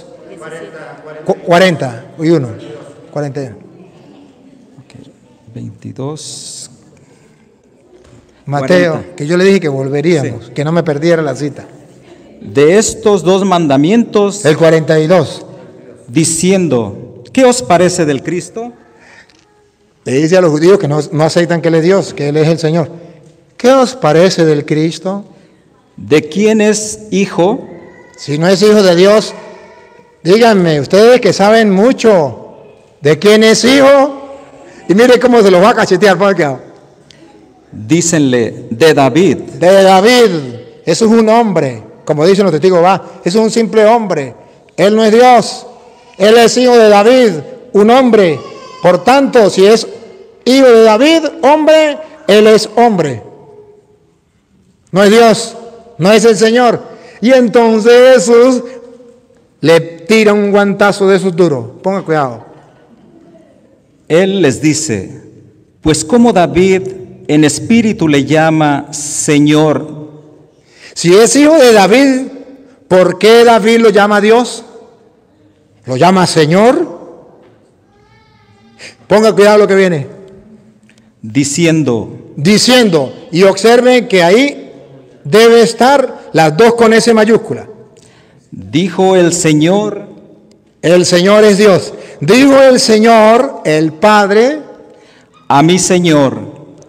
41. 41. 22. Mateo, 40. que yo le dije que volveríamos, que no me perdiera la cita. De estos dos mandamientos, El 42. diciendo, ¿qué os parece del Cristo? Le dice a los judíos que no aceptan que Él es Dios, que Él es el Señor. ¿Qué os parece del Cristo? ¿De quién es hijo? Si no es hijo de Dios, díganme, ustedes que saben mucho, ¿de quién es hijo? Y mire cómo se los va a cachetear, ¿por qué? Dícenle, de David. De David. Eso es un hombre, como dicen los testigos, eso es un simple hombre. Él no es Dios, Él es hijo de David, un hombre. Por tanto, si es hijo de David, hombre, Él es hombre. No es Dios, no es el Señor. Y entonces Jesús le tira un guantazo de esos duros. Ponga cuidado. Él les dice, pues como David en espíritu le llama Señor. Si es hijo de David, ¿por qué David lo llama Dios? ¿Lo llama Señor? Ponga cuidado lo que viene. Diciendo, Y observen que ahí debe estar las dos con S mayúscula. dijo el Señor. El Señor es Dios. Dijo el Señor, el Padre, A mi Señor.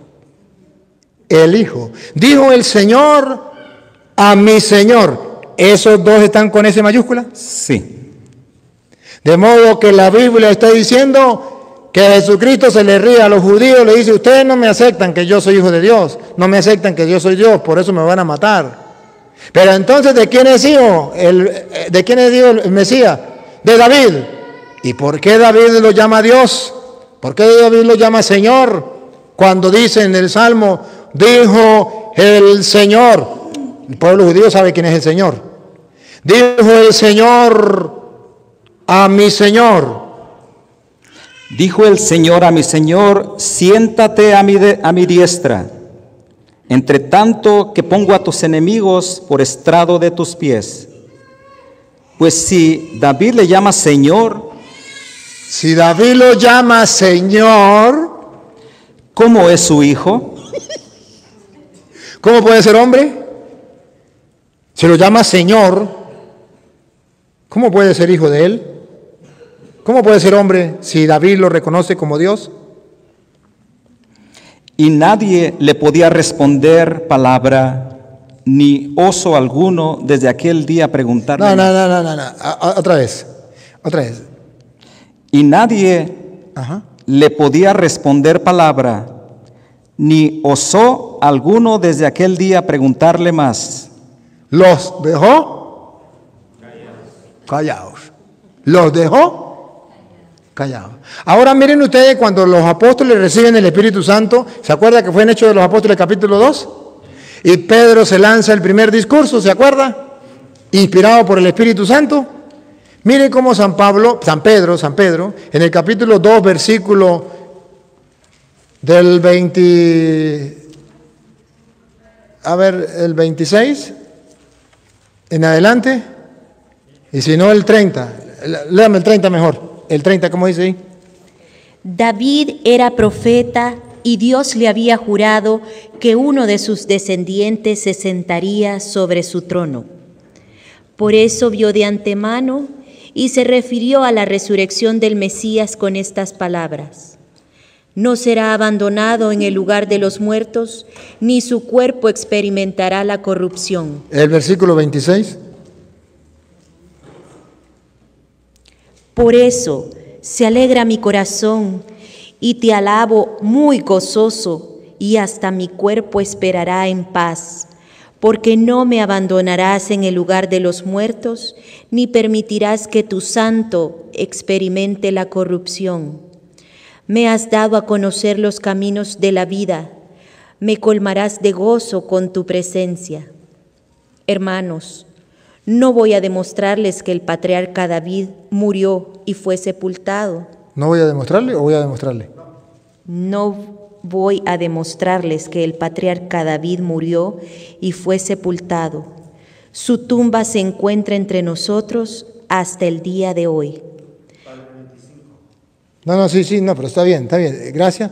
el Hijo. Dijo el Señor a mi Señor. ¿Esos dos están con S mayúscula? Sí. De modo que la Biblia está diciendo que Jesucristo se le ríe a los judíos, le dice, ustedes no me aceptan que yo soy hijo de Dios, no me aceptan que yo soy Dios, por eso me van a matar. Pero entonces, ¿de quién es hijo? ¿De quién es hijo el Mesías? De David. ¿Y por qué David lo llama Dios? ¿Por qué David lo llama Señor? Cuando dice en el Salmo, dijo el Señor. El pueblo judío sabe quién es el Señor. Dijo el Señor a mi Señor. Dijo el Señor a mi Señor, siéntate a mi diestra, entre tanto que pongo a tus enemigos por estrado de tus pies. Pues si David le llama Señor, si David lo llama Señor, ¿cómo es su hijo? ¿Cómo puede ser hombre? Si lo llama Señor, ¿cómo puede ser hijo de él? ¿Cómo puede ser hombre si David lo reconoce como Dios? Y nadie le podía responder palabra, ni oso alguno desde aquel día preguntarle. No. Otra vez. Y nadie le podía responder palabra, ni osó alguno desde aquel día preguntarle más. Los dejó callados. Los dejó callados. Ahora miren ustedes cuando los apóstoles reciben el Espíritu Santo, ¿se acuerda que fue en Hechos de los Apóstoles capítulo 2? Y Pedro se lanza el primer discurso, ¿se acuerda? Inspirado por el Espíritu Santo. Miren cómo San Pedro, en el capítulo 2, versículo del 26 en adelante, y si no el 30, léame el 30 mejor. El 30, ¿cómo dice ahí? David era profeta y Dios le había jurado que uno de sus descendientes se sentaría sobre su trono. Por eso vio de antemano y se refirió a la resurrección del Mesías con estas palabras: no será abandonado en el lugar de los muertos, ni su cuerpo experimentará la corrupción. El versículo 26. Por eso se alegra mi corazón y te alabo muy gozoso, y hasta mi cuerpo esperará en paz, porque no me abandonarás en el lugar de los muertos, ni permitirás que tu santo experimente la corrupción. Me has dado a conocer los caminos de la vida, me colmarás de gozo con tu presencia. Hermanos, no voy a demostrarles que el patriarca David murió y fue sepultado. ¿No voy a demostrarle o voy a demostrarle? No voy a demostrarles que el patriarca David murió y fue sepultado. Su tumba se encuentra entre nosotros hasta el día de hoy. Sí, pero está bien. Gracias.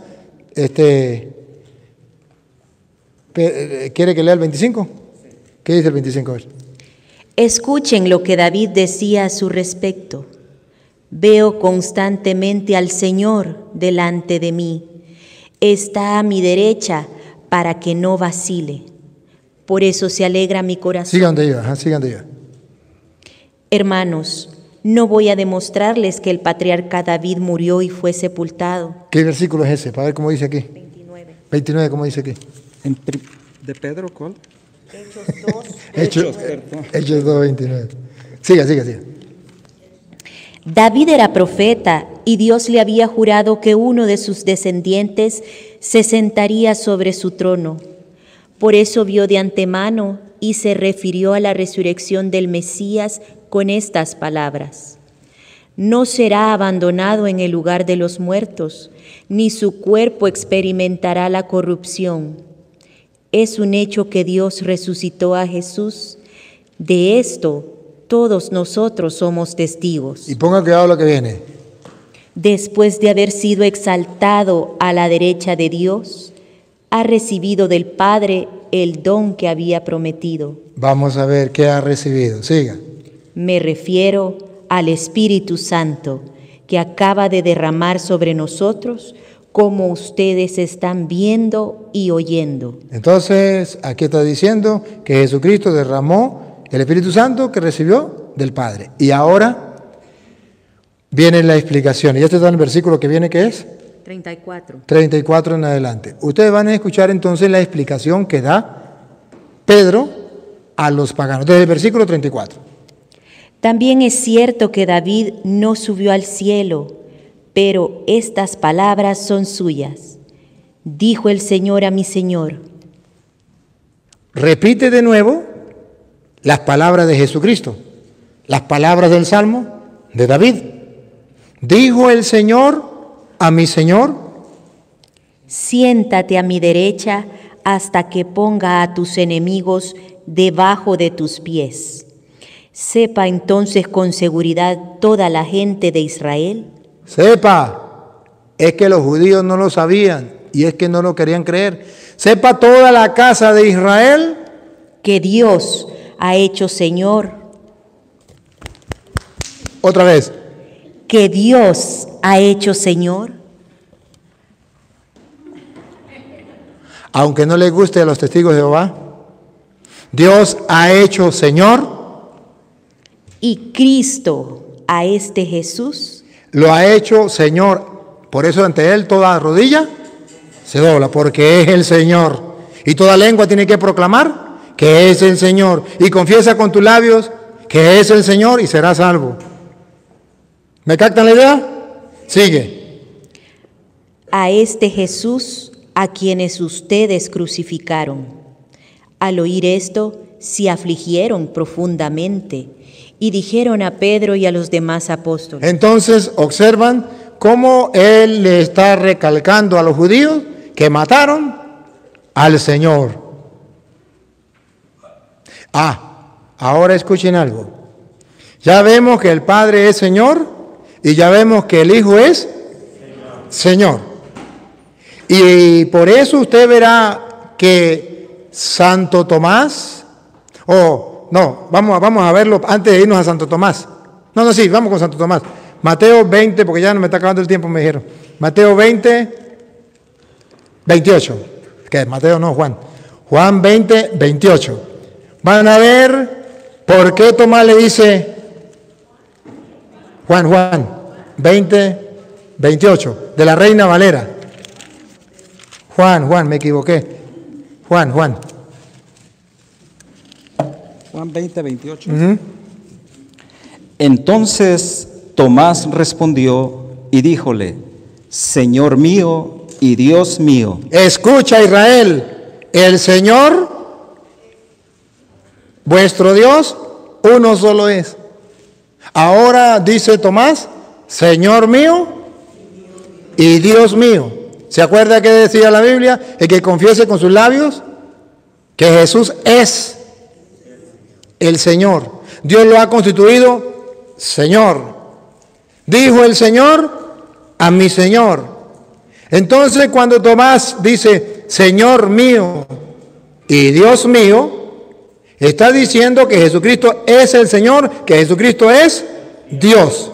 ¿Quiere que lea el 25? ¿Qué dice el 25? A ver. Escuchen lo que David decía a su respecto. Veo constantemente al Señor delante de mí. Está a mi derecha para que no vacile. Por eso se alegra mi corazón. Sigan de iba. Hermanos, no voy a demostrarles que el patriarca David murió y fue sepultado. ¿Qué versículo es ese? Para ver cómo dice aquí. 29, ¿cómo dice aquí? ¿De Pedro cuál? Hechos 2. Hechos 2, 29. Siga. David era profeta y Dios le había jurado que uno de sus descendientes se sentaría sobre su trono. Por eso vio de antemano y se refirió a la resurrección del Mesías con estas palabras: no será abandonado en el lugar de los muertos, ni su cuerpo experimentará la corrupción. Es un hecho que Dios resucitó a Jesús. De esto todos nosotros somos testigos. Y ponga cuidado lo que viene. Después de haber sido exaltado a la derecha de Dios, ha recibido del Padre el don que había prometido. Vamos a ver qué ha recibido. Siga. Me refiero al Espíritu Santo, que acaba de derramar sobre nosotros, como ustedes están viendo y oyendo. Entonces, aquí está diciendo que Jesucristo derramó el Espíritu Santo que recibió del Padre. Y ahora viene la explicación. Y este está en el versículo que viene, ¿qué es? 34. 34 en adelante. Ustedes van a escuchar entonces la explicación que da Pedro a los paganos, desde el versículo 34. También es cierto que David no subió al cielo, pero estas palabras son suyas. Dijo el Señor a mi Señor: repite de nuevo las palabras de Jesucristo, las palabras del Salmo de David. Dijo el Señor a mi Señor: siéntate a mi derecha hasta que ponga a tus enemigos debajo de tus pies. Sepa entonces con seguridad toda la gente de Israel. Sepa, es que los judíos no lo sabían y es que no lo querían creer. Sepa toda la casa de Israel que Dios ha hecho Señor. Otra vez. Que Dios ha hecho Señor. Aunque no les guste a los testigos de Jehová, Dios ha hecho Señor. Y Cristo, a este Jesús, lo ha hecho Señor. Por eso ante Él toda rodilla se dobla, porque es el Señor. Y toda lengua tiene que proclamar que es el Señor. Y confiesa con tus labios que es el Señor y serás salvo. ¿Me captan la idea? Sigue. A este Jesús a quienes ustedes crucificaron. Al oír esto, se afligieron profundamente y dijeron a Pedro y a los demás apóstoles. Entonces observan cómo él le está recalcando a los judíos que mataron al Señor. Ahora escuchen algo. Ya vemos que el Padre es Señor y ya vemos que el Hijo es Señor. Y por eso usted verá que Santo Tomás, vamos a verlo antes de irnos a Santo Tomás. Sí, vamos con Santo Tomás. Mateo 20, porque ya no me está acabando el tiempo, me dijeron. Mateo 20, 28. ¿Qué? Mateo no, Juan. Juan 20, 28. Van a ver por qué Tomás le dice, Juan 20, 28, de la Reina Valera. Juan, me equivoqué. Juan 20, 28. Entonces Tomás respondió y díjole: Señor mío y Dios mío. Escucha, Israel, el Señor, vuestro Dios, uno solo es. Ahora dice Tomás: Señor mío y Dios mío. ¿Se acuerda que decía la Biblia? El que confiese con sus labios que Jesús es el Señor. Dios lo ha constituido Señor. Dijo el Señor a mi Señor. Entonces cuando Tomás dice Señor mío y Dios mío, está diciendo que Jesucristo es el Señor, que Jesucristo es Dios.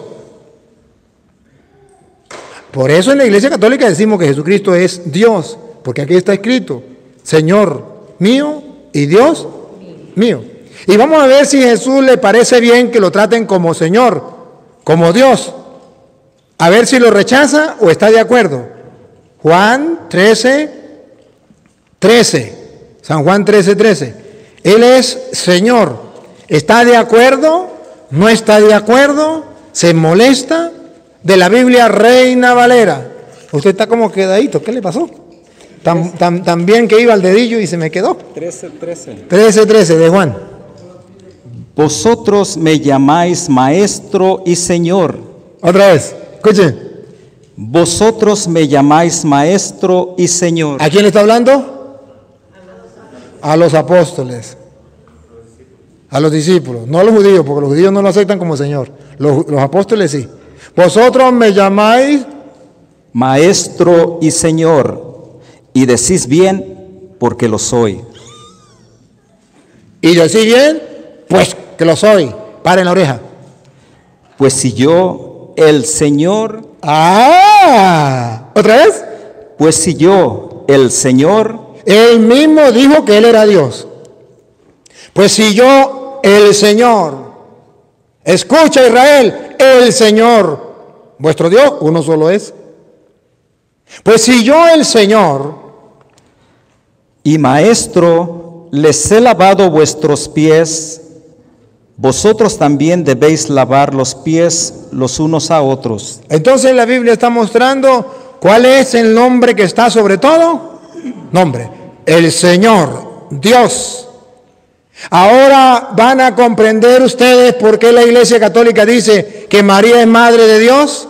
Por eso en la Iglesia Católica decimos que Jesucristo es Dios, porque aquí está escrito, Señor mío y Dios mío. Y vamos a ver si a Jesús le parece bien que lo traten como Señor, como Dios. A ver si lo rechaza o está de acuerdo. Juan 13, 13. San Juan 13, 13. Él es Señor. ¿Está de acuerdo? ¿No está de acuerdo? ¿Se molesta? De la Biblia Reina Valera. Usted está como quedadito. ¿Qué le pasó? Tan bien que iba al dedillo y se me quedó. 13, 13 de Juan. Vosotros me llamáis Maestro y Señor. Otra vez, escuchen. Vosotros me llamáis Maestro y Señor. ¿A quién le está hablando? A los apóstoles. A los discípulos. No a los judíos, porque los judíos no lo aceptan como Señor. Los apóstoles sí. Vosotros me llamáis Maestro y Señor, y decís bien, porque lo soy. Y decís bien, pues que lo soy. Paren la oreja. Pues si yo, el Señor... ¿Otra vez? Pues si yo, el Señor... Él mismo dijo que Él era Dios. Pues si yo, el Señor... Escucha, Israel, el Señor, vuestro Dios, uno solo es. Pues si yo, el Señor, y Maestro, les he lavado vuestros pies, vosotros también debéis lavar los pies los unos a otros. Entonces la Biblia está mostrando cuál es el nombre que está sobre todo. Nombre, el Señor, Dios. Ahora van a comprender ustedes por qué la Iglesia Católica dice que María es Madre de Dios.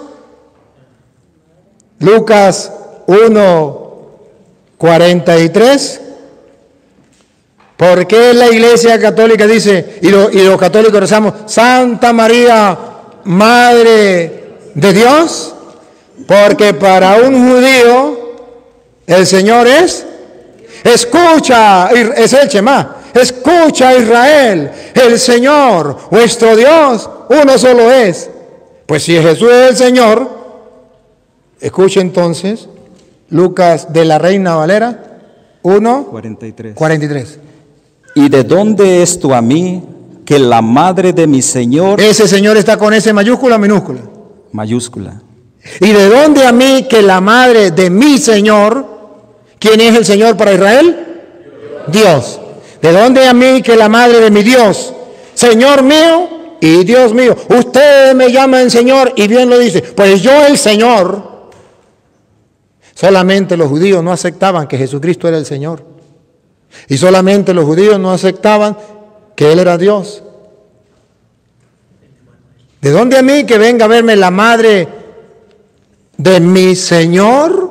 Lucas 1:43. ¿Por qué la Iglesia Católica dice, y los católicos rezamos, Santa María, Madre de Dios? Porque para un judío el Señor escucha, es el Shema, escucha Israel, el Señor, vuestro Dios, uno solo es. Pues si Jesús es el Señor, escuche entonces Lucas de la Reina Valera 1:43. ¿Y de dónde esto a mí que la madre de mi Señor? Ese Señor está con S mayúscula o minúscula. Mayúscula. ¿Y de dónde a mí que la madre de mi Señor? ¿Quién es el Señor para Israel? Dios. ¿De dónde a mí que la madre de mi Dios? Señor mío y Dios mío. Ustedes me llaman Señor y bien lo dice. Pues yo el Señor. Solamente los judíos no aceptaban que Jesucristo era el Señor. Y solamente los judíos no aceptaban que Él era Dios. ¿De dónde a mí que venga a verme la madre de mi Señor?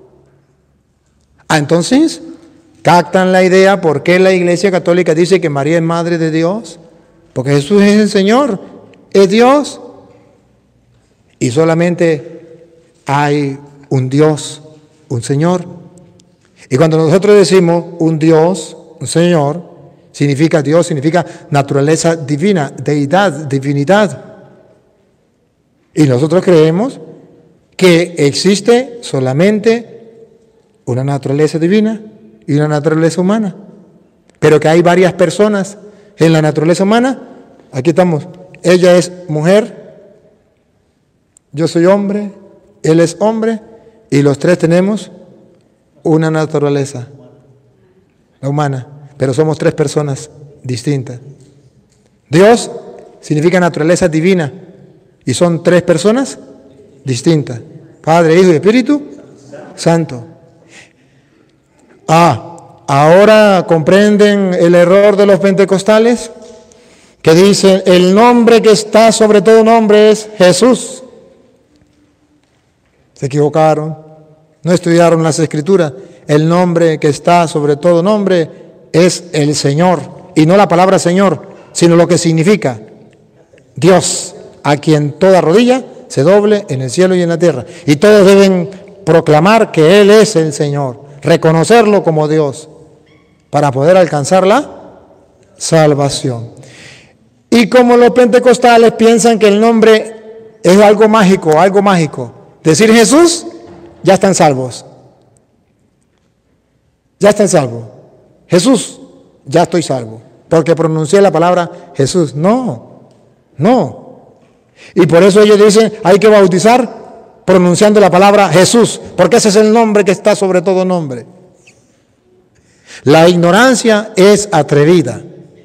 Entonces, captan la idea por qué la Iglesia Católica dice que María es Madre de Dios. Porque Jesús es el Señor, es Dios. Y solamente hay un Dios, un Señor. Y cuando nosotros decimos un Dios, un Señor, significa Dios, significa naturaleza divina, deidad, divinidad. Y nosotros creemos que existe solamente una naturaleza divina y una naturaleza humana. Pero que hay varias personas en la naturaleza humana. Aquí estamos. Ella es mujer, yo soy hombre, él es hombre, y los tres tenemos una naturaleza, la humana, pero somos tres personas distintas. Dios significa naturaleza divina y son tres personas distintas: Padre, Hijo y Espíritu Santo. Ahora comprenden el error de los pentecostales que dicen el nombre que está sobre todo nombre es Jesús. Se equivocaron. No estudiaron las Escrituras. El nombre que está sobre todo nombre es el Señor. Y no la palabra Señor, sino lo que significa Dios, a quien toda rodilla se doble en el cielo y en la tierra. Y todos deben proclamar que Él es el Señor, reconocerlo como Dios, para poder alcanzar la salvación. Y como los pentecostales piensan que el nombre es algo mágico, decir Jesús, ya están salvos. Ya están salvos. Jesús, ya estoy salvo. Porque pronuncié la palabra Jesús. No. Y por eso ellos dicen, hay que bautizar pronunciando la palabra Jesús. Porque ese es el nombre que está sobre todo nombre. La ignorancia es atrevida.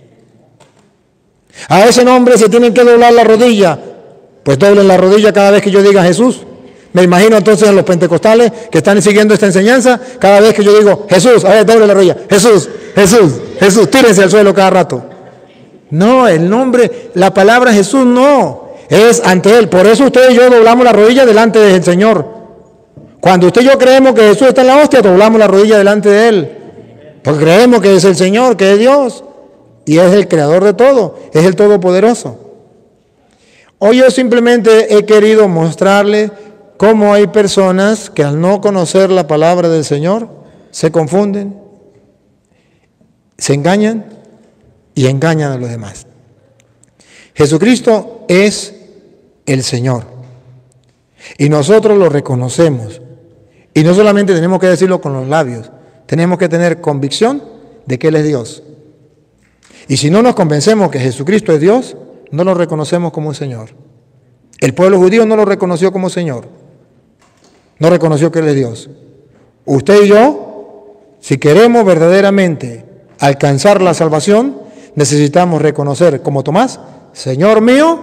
A ese nombre se tienen que doblar la rodilla. Pues doblen la rodilla cada vez que yo diga Jesús. Me imagino entonces a los pentecostales que están siguiendo esta enseñanza, cada vez que yo digo Jesús, a ver, doble la rodilla, Jesús, tírense al suelo cada rato. No, el nombre, la palabra Jesús no, es ante Él. Por eso usted y yo doblamos la rodilla delante del Señor. Cuando usted y yo creemos que Jesús está en la hostia, doblamos la rodilla delante de Él. Porque creemos que es el Señor, que es Dios, y es el creador de todo, es el todopoderoso. Hoy yo simplemente he querido mostrarle cómo hay personas que al no conocer la palabra del Señor se confunden, se engañan y engañan a los demás. Jesucristo es el Señor y nosotros lo reconocemos. Y no solamente tenemos que decirlo con los labios, tenemos que tener convicción de que Él es Dios. Y si no nos convencemos que Jesucristo es Dios, no lo reconocemos como un Señor. El pueblo judío no lo reconoció como Señor. No reconoció que Él es Dios. Usted y yo, si queremos verdaderamente alcanzar la salvación, necesitamos reconocer como Tomás, Señor mío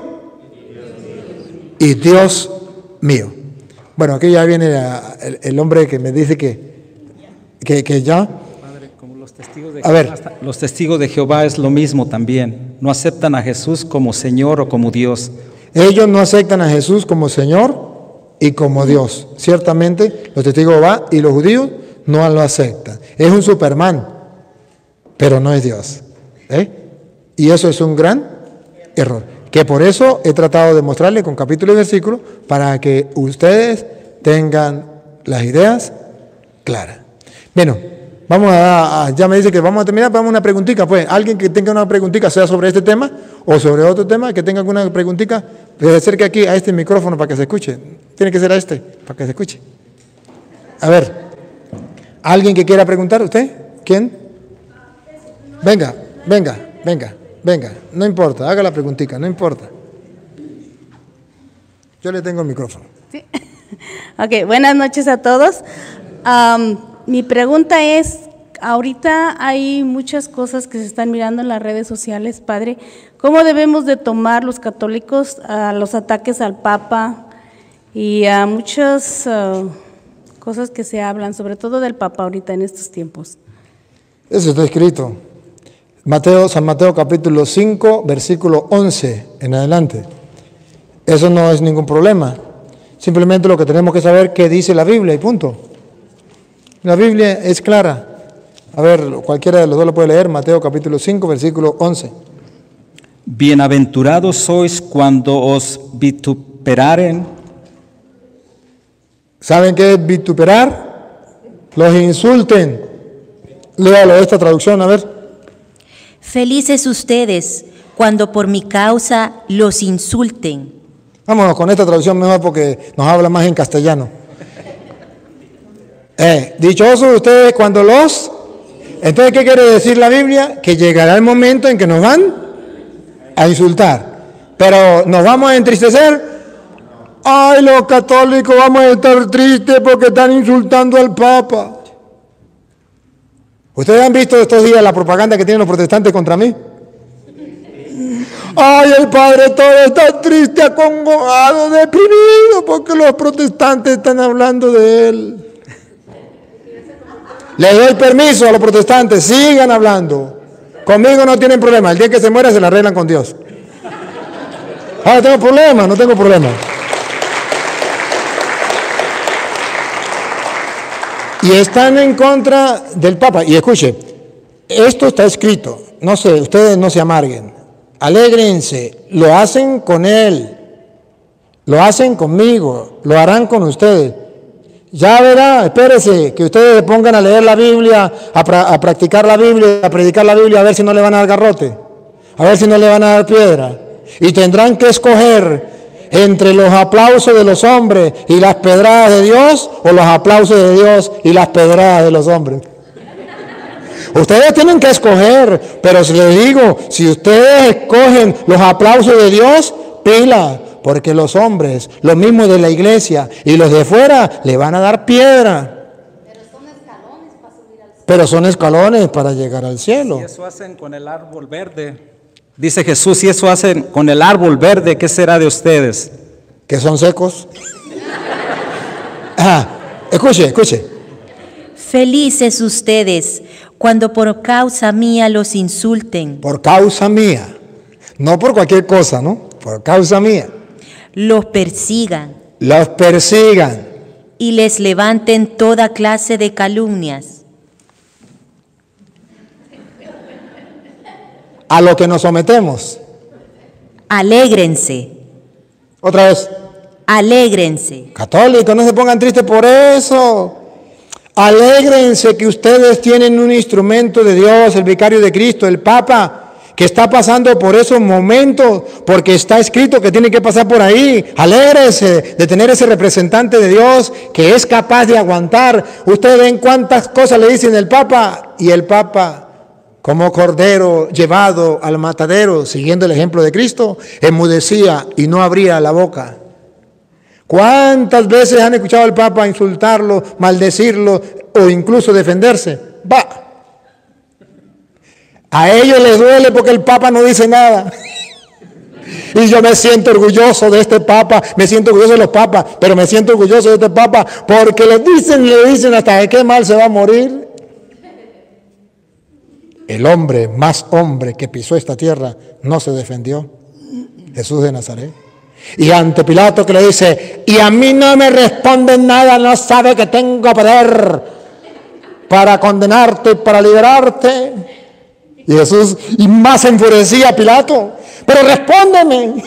y Dios mío. Bueno, aquí ya viene el hombre que me dice que ya. Padre, como los Los testigos de Jehová es lo mismo también. No aceptan a Jesús como Señor o como Dios. Ellos no aceptan a Jesús como Señor y como Dios. Ciertamente los testigos de Jehová y los judíos no lo aceptan. Es un Superman, pero no es Dios. Y eso es un gran error. Que por eso he tratado de mostrarle con capítulo y versículo para que ustedes tengan las ideas claras. Bueno, ya me dice que vamos a terminar, vamos a una preguntita, pues. Alguien que tenga una preguntita, sea sobre este tema o sobre otro tema, que tenga alguna preguntita, se acerque aquí a este micrófono para que se escuche. Tiene que ser a este, para que se escuche. A ver, ¿alguien que quiera preguntar? ¿Usted? ¿Quién? Venga. No importa, haga la preguntita, no importa. Yo le tengo el micrófono. Sí. Ok, buenas noches a todos. Mi pregunta es, ahorita hay muchas cosas que se están mirando en las redes sociales, Padre. ¿Cómo debemos de tomar los católicos a los ataques al Papa y a muchas cosas que se hablan, sobre todo del Papa ahorita en estos tiempos? Eso está escrito. San Mateo capítulo 5, versículo 11 en adelante. Eso no es ningún problema. Simplemente lo que tenemos que saber qué dice la Biblia y punto. La Biblia es clara. A ver, cualquiera de los dos lo puede leer. Mateo capítulo 5, versículo 11. Bienaventurados sois cuando os vituperaren. ¿Saben qué es vituperar? Los insulten. Léalo esta traducción, a ver. Felices ustedes cuando por mi causa los insulten. Vámonos con esta traducción mejor porque nos habla más en castellano. Dichosos ustedes cuando los... Entonces, ¿qué quiere decir la Biblia? Que llegará el momento en que nos van a insultar. Pero nos vamos a entristecer. Ay, los católicos vamos a estar tristes porque están insultando al Papa. ¿Ustedes han visto estos días la propaganda que tienen los protestantes contra mí? Ay, el Padre todo está triste, acongojado, deprimido porque los protestantes están hablando de él. Les doy permiso a los protestantes, sigan hablando. Conmigo no tienen problema. El día que se muera se la arreglan con Dios. No tengo problema. Y están en contra del Papa. Y escuche, esto está escrito. No sé, ustedes no se amarguen. Alégrense. Lo hacen con él. Lo hacen conmigo. Lo harán con ustedes. Ya verá, espérese, que ustedes se pongan a leer la Biblia, a practicar la Biblia, a predicar la Biblia, a ver si no le van a dar garrote, a ver si no le van a dar piedra. Y tendrán que escoger entre los aplausos de los hombres y las pedradas de Dios, o los aplausos de Dios y las pedradas de los hombres. Ustedes tienen que escoger, pero si les digo, si ustedes escogen los aplausos de Dios, pila. Porque los hombres, los mismos de la iglesia y los de fuera, le van a dar piedra. Pero son escalones para llegar al cielo. Si eso hacen con el árbol verde, dice Jesús, si eso hacen con el árbol verde, ¿qué será de ustedes? Que son secos. Escuche. Felices ustedes cuando por causa mía los insulten. Por causa mía. No por cualquier cosa, ¿no? Por causa mía. Los persigan y les levanten toda clase de calumnias. A lo que nos sometemos. Alégrense. Otra vez. Alégrense. Católicos, no se pongan tristes por eso. Alégrense que ustedes tienen un instrumento de Dios, el vicario de Cristo, el Papa, que está pasando por esos momentos, porque está escrito que tiene que pasar por ahí. Alégrense de tener ese representante de Dios que es capaz de aguantar. Ustedes ven cuántas cosas le dicen el Papa, y el Papa, como cordero llevado al matadero, siguiendo el ejemplo de Cristo, enmudecía y no abría la boca. ¿Cuántas veces han escuchado al Papa insultarlo, maldecirlo o incluso defenderse? A ellos les duele porque el Papa no dice nada. Y yo me siento orgulloso de este Papa, me siento orgulloso de los papas, pero me siento orgulloso de este Papa porque le dicen hasta de qué mal se va a morir. el hombre más hombre que pisó esta tierra, no se defendió. Jesús de Nazaret. Y ante Pilato que le dice, y a mí no me responden nada, no sabe que tengo poder para condenarte y para liberarte. Y Jesús, y más enfurecía a Pilato, pero respóndeme.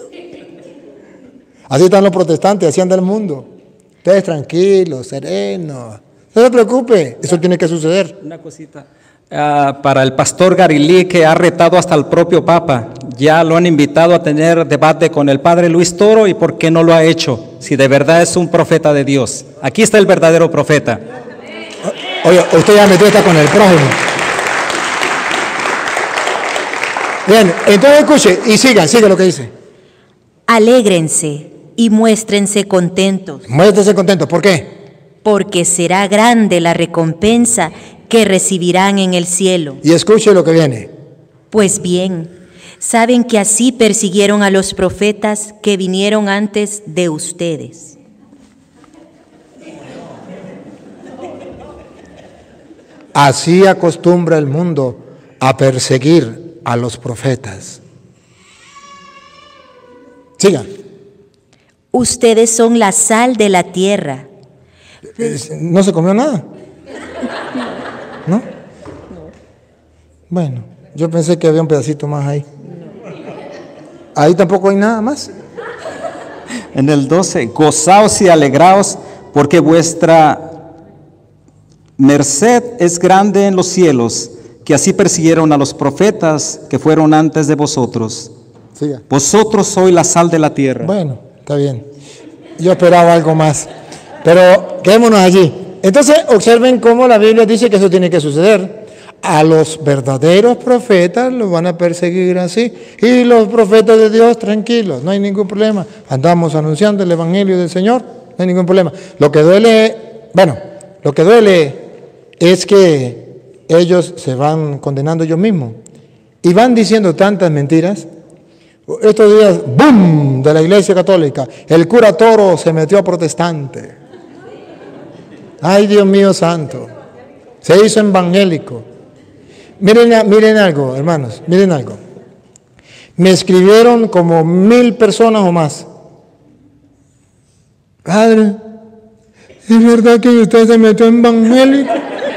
Así están los protestantes, así anda el mundo. Ustedes tranquilos, serenos, no se preocupe, eso tiene que suceder. Una cosita. Para el pastor Garilí, que ha retado hasta el propio Papa, ya lo han invitado a tener debate con el padre Luis Toro, y ¿por qué no lo ha hecho? Si de verdad es un profeta de Dios. Aquí está el verdadero profeta. Oye, usted ya metió esta con el prójimo. Bien, entonces escuche y siga lo que dice. Alégrense y muéstrense contentos, Muéstrese contento, ¿por qué? porque será grande la recompensa que recibirán en el cielo. Y escuche lo que viene. Pues bien, saben que así persiguieron a los profetas que vinieron antes de ustedes. Así acostumbra el mundo a perseguir a los profetas. Siga. Ustedes son la sal de la tierra. ¿No se comió nada? ¿No? Bueno, yo pensé que había un pedacito más ahí. Ahí tampoco hay nada más. En el 12, gozaos y alegraos, porque vuestra merced es grande en los cielos, que así persiguieron a los profetas que fueron antes de vosotros. Siga. Vosotros sois la sal de la tierra. Bueno, está bien. Yo esperaba algo más. Pero quedémonos allí. Entonces, observen cómo la Biblia dice que eso tiene que suceder. A los verdaderos profetas los van a perseguir así. Y los profetas de Dios, tranquilos, no hay ningún problema. Andamos anunciando el Evangelio del Señor, no hay ningún problema. Lo que duele es que ellos se van condenando ellos mismos. Y van diciendo tantas mentiras. Estos días, ¡boom!, de la Iglesia Católica. El cura Toro se metió a protestante. Ay, Dios mío santo. Se hizo evangélico. Miren algo, hermanos, miren algo. Me escribieron como 1000 personas o más. Padre, ¿es verdad que usted se metió en evangélico?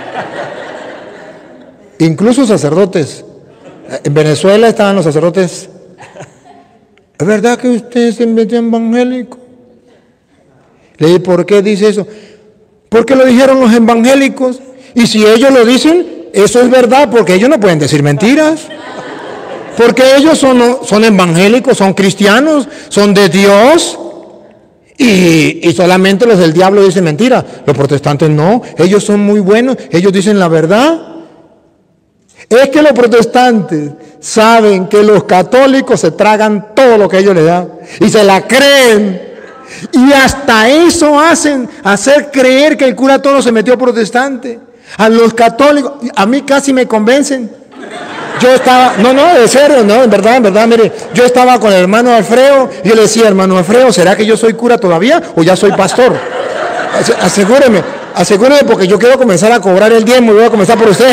Incluso sacerdotes. En Venezuela estaban los sacerdotes. ¿Es verdad que usted se metió en evangélico? Le dije, ¿por qué dice eso? Porque lo dijeron los evangélicos. Y si ellos lo dicen, eso es verdad, porque ellos no pueden decir mentiras. Porque ellos son evangélicos, son cristianos, son de Dios. Y solamente los del diablo dicen mentiras. Los protestantes no, ellos son muy buenos, ellos dicen la verdad. Es que los protestantes saben que los católicos se tragan todo lo que ellos les dan y se la creen. Y hasta eso hacen, hacer creer que el cura Toro se metió protestante. A los católicos, a mí casi me convencen. Yo estaba, de serio, en verdad, mire, yo estaba con el hermano Alfredo y yo le decía, hermano Alfredo, ¿será que yo soy cura todavía o ya soy pastor? Asegúreme porque yo quiero comenzar a cobrar el diezmo y voy a comenzar por usted.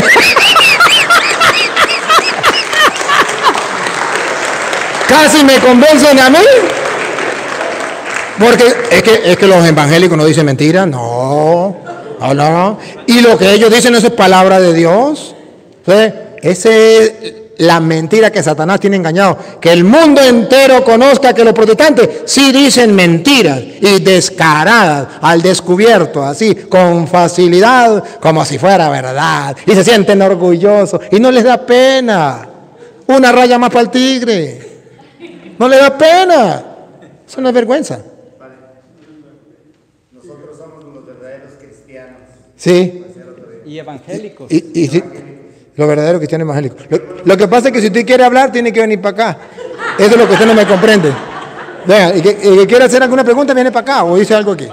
Casi me convencen a mí. Porque es que los evangélicos no dicen mentiras, no. Y lo que ellos dicen eso es palabra de Dios. Esa es la mentira que Satanás tiene engañado. Que el mundo entero conozca que los protestantes sí dicen mentiras y descaradas, al descubierto, así, con facilidad, como si fuera verdad. Y se sienten orgullosos y no les da pena. Una raya más para el tigre. No les da pena. Eso no es vergüenza. Nosotros somos los verdaderos cristianos. Sí. Y evangélicos. Y sí, los verdaderos cristianos evangélicos. Lo que pasa es que si usted quiere hablar, tiene que venir para acá. Eso es lo que usted no me comprende. Venga, y que quiere hacer alguna pregunta, viene para acá o dice algo aquí.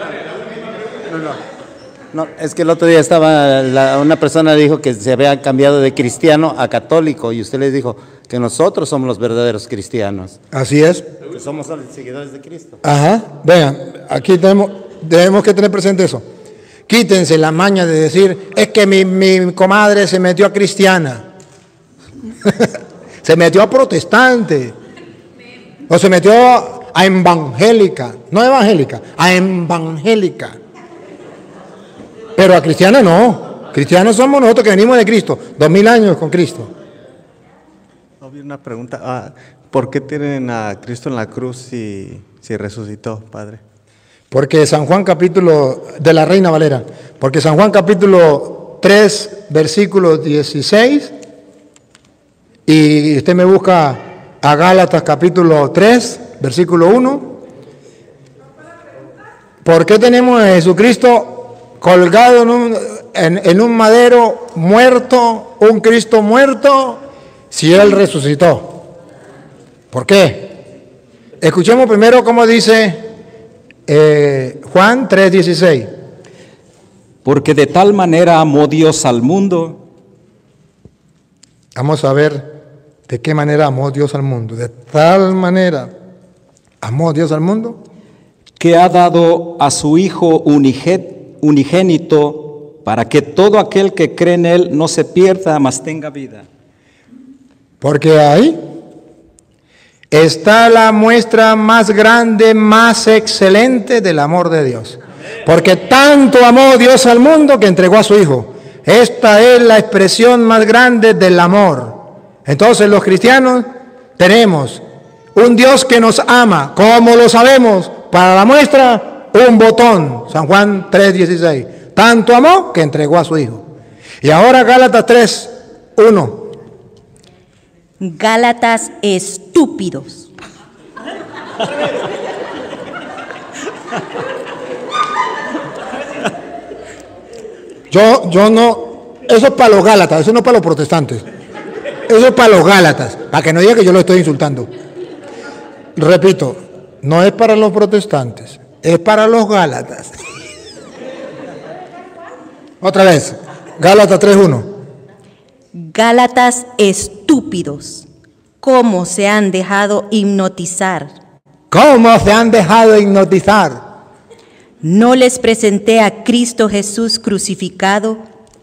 No, es que el otro día una persona dijo que se había cambiado de cristiano a católico y usted les dijo que nosotros somos los verdaderos cristianos. Así es. Que somos seguidores de Cristo. Ajá. Vean, aquí debemos que tener presente eso. Quítense la maña de decir, es que mi comadre se metió a cristiana. Se metió a protestante. O se metió a evangélica. No evangélica, a evangélica. Pero a cristiana no. Cristianos somos nosotros que venimos de Cristo. 2000 años con Cristo. Había una pregunta. ¿Por qué tienen a Cristo en la cruz si resucitó, Padre? Porque San Juan capítulo, de la Reina Valera, porque San Juan capítulo 3, versículo 16, y usted me busca a Gálatas capítulo 3, versículo 1. ¿Por qué tenemos a Jesucristo colgado en un madero muerto, un Cristo muerto, si Él resucitó? ¿Por qué? Escuchemos primero cómo dice Juan 3:16. Porque de tal manera amó Dios al mundo. Vamos a ver de qué manera amó Dios al mundo. De tal manera amó Dios al mundo, Que ha dado a su Hijo unigénito, para que todo aquel que cree en Él no se pierda, mas tenga vida. porque ahí está la muestra más grande, más excelente del amor de Dios. Porque tanto amó Dios al mundo que entregó a su Hijo. Esta es la expresión más grande del amor. Entonces los cristianos tenemos un Dios que nos ama. ¿Cómo lo sabemos? Para la muestra, un botón. San Juan 3:16. Tanto amó que entregó a su Hijo. Y ahora Gálatas 3:1. Gálatas estúpidos. Yo no, eso es para los Gálatas, eso no es para los protestantes. Eso es para los Gálatas, para que no diga que yo lo estoy insultando. Repito, no es para los protestantes, es para los Gálatas. Otra vez, Gálatas 3:1. Gálatas estúpidos. ¿Cómo se han dejado hipnotizar? ¿Cómo se han dejado hipnotizar? ¿No les presenté a Cristo Jesús crucificado?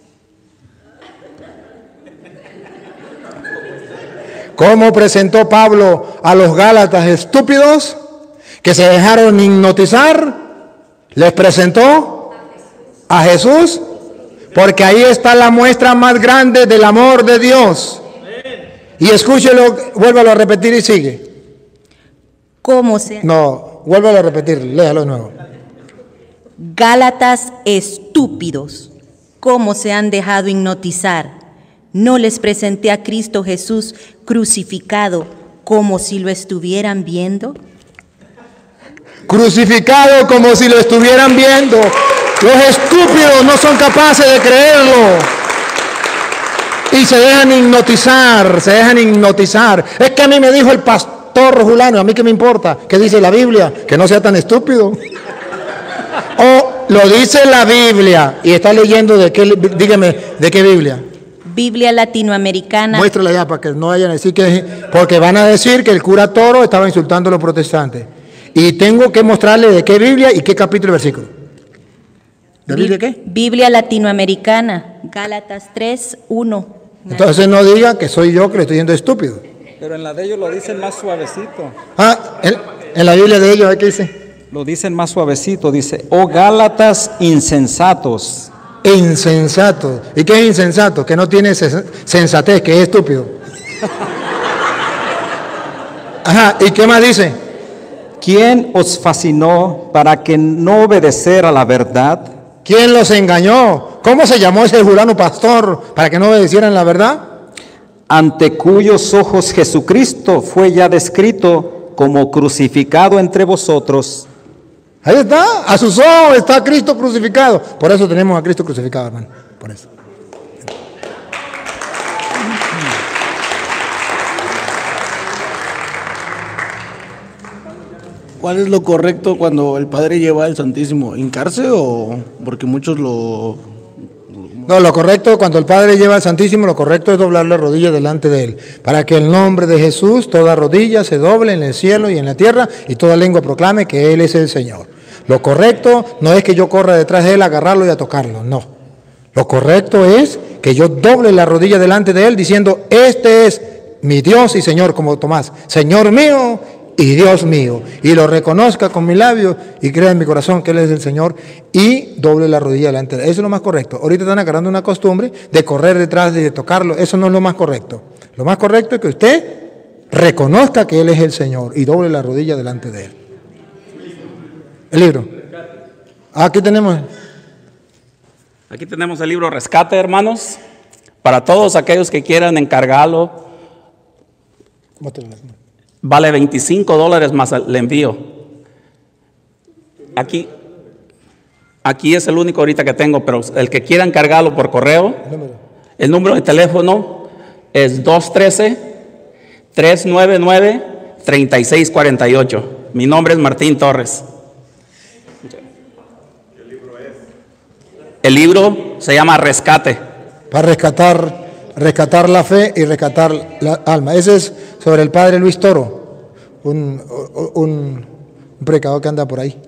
¿Cómo presentó Pablo a los Gálatas estúpidos que se dejaron hipnotizar? Les presentó a Jesús, porque ahí está la muestra más grande del amor de Dios. Y escúchelo, vuélvalo a repetir y sigue. ¿Cómo se? No, vuélvalo a repetir, léalo de nuevo. Gálatas estúpidos. ¿Cómo se han dejado hipnotizar? ¿No les presenté a Cristo Jesús crucificado como si lo estuvieran viendo? Crucificado como si lo estuvieran viendo. Los estúpidos no son capaces de creerlo. Y se dejan hipnotizar, se dejan hipnotizar. Es que a mí me dijo el pastor Julano, a mí qué me importa, ¿qué dice la Biblia? Que no sea tan estúpido. O lo dice la Biblia y está leyendo de qué, dígame, ¿de qué Biblia? Biblia latinoamericana. Muéstrala ya para que no vayan a decir que, porque van a decir que el cura Toro estaba insultando a los protestantes. Y tengo que mostrarle de qué Biblia y qué capítulo y versículo. ¿De Biblia qué? Biblia latinoamericana, Gálatas 3:1. Entonces no diga que soy yo que le estoy diciendo estúpido. Pero en la de ellos lo dicen más suavecito. En la Biblia de ellos, ¿qué dice? Lo dicen más suavecito, dice, oh Gálatas insensatos. Insensato. ¿Y qué es insensato? Que no tiene sensatez, que es estúpido. Ajá, ¿y qué más dice? ¿Quién os fascinó para que no obedecer a la verdad? ¿Quién los engañó? ¿Cómo se llamó ese Julano pastor para que no obedecieran la verdad? Ante cuyos ojos Jesucristo fue ya descrito como crucificado entre vosotros. Ahí está, a sus ojos está Cristo crucificado. Por eso tenemos a Cristo crucificado, hermano. Por eso. ¿Cuál es lo correcto cuando el Padre lleva el Santísimo? ¿Hincarse o porque muchos lo...? No, lo correcto, cuando el Padre lleva al Santísimo, lo correcto es doblar la rodilla delante de Él, para que el nombre de Jesús, toda rodilla se doble en el cielo y en la tierra, y toda lengua proclame que Él es el Señor. Lo correcto no es que yo corra detrás de Él a agarrarlo y a tocarlo, no. Lo correcto es que yo doble la rodilla delante de Él diciendo, este es mi Dios y Señor, como Tomás, Señor mío y Dios mío. Y lo reconozca con mis labios y crea en mi corazón que Él es el Señor y doble la rodilla delante de Él. Eso es lo más correcto. Ahorita están agarrando una costumbre de correr detrás y de tocarlo. Eso no es lo más correcto. Lo más correcto es que usted reconozca que Él es el Señor y doble la rodilla delante de Él. El libro. Aquí tenemos. Aquí tenemos el libro Rescate, hermanos, para todos aquellos que quieran encargarlo. Vale $25 más el envío. Aquí es el único ahorita que tengo, pero el que quiera encargarlo por correo, el número de teléfono es 213-399-3648. Mi nombre es Martín Torres. El libro se llama Rescate. Para rescatar la fe y rescatar la alma. Ese es sobre el padre Luis Toro, un predicador que anda por ahí.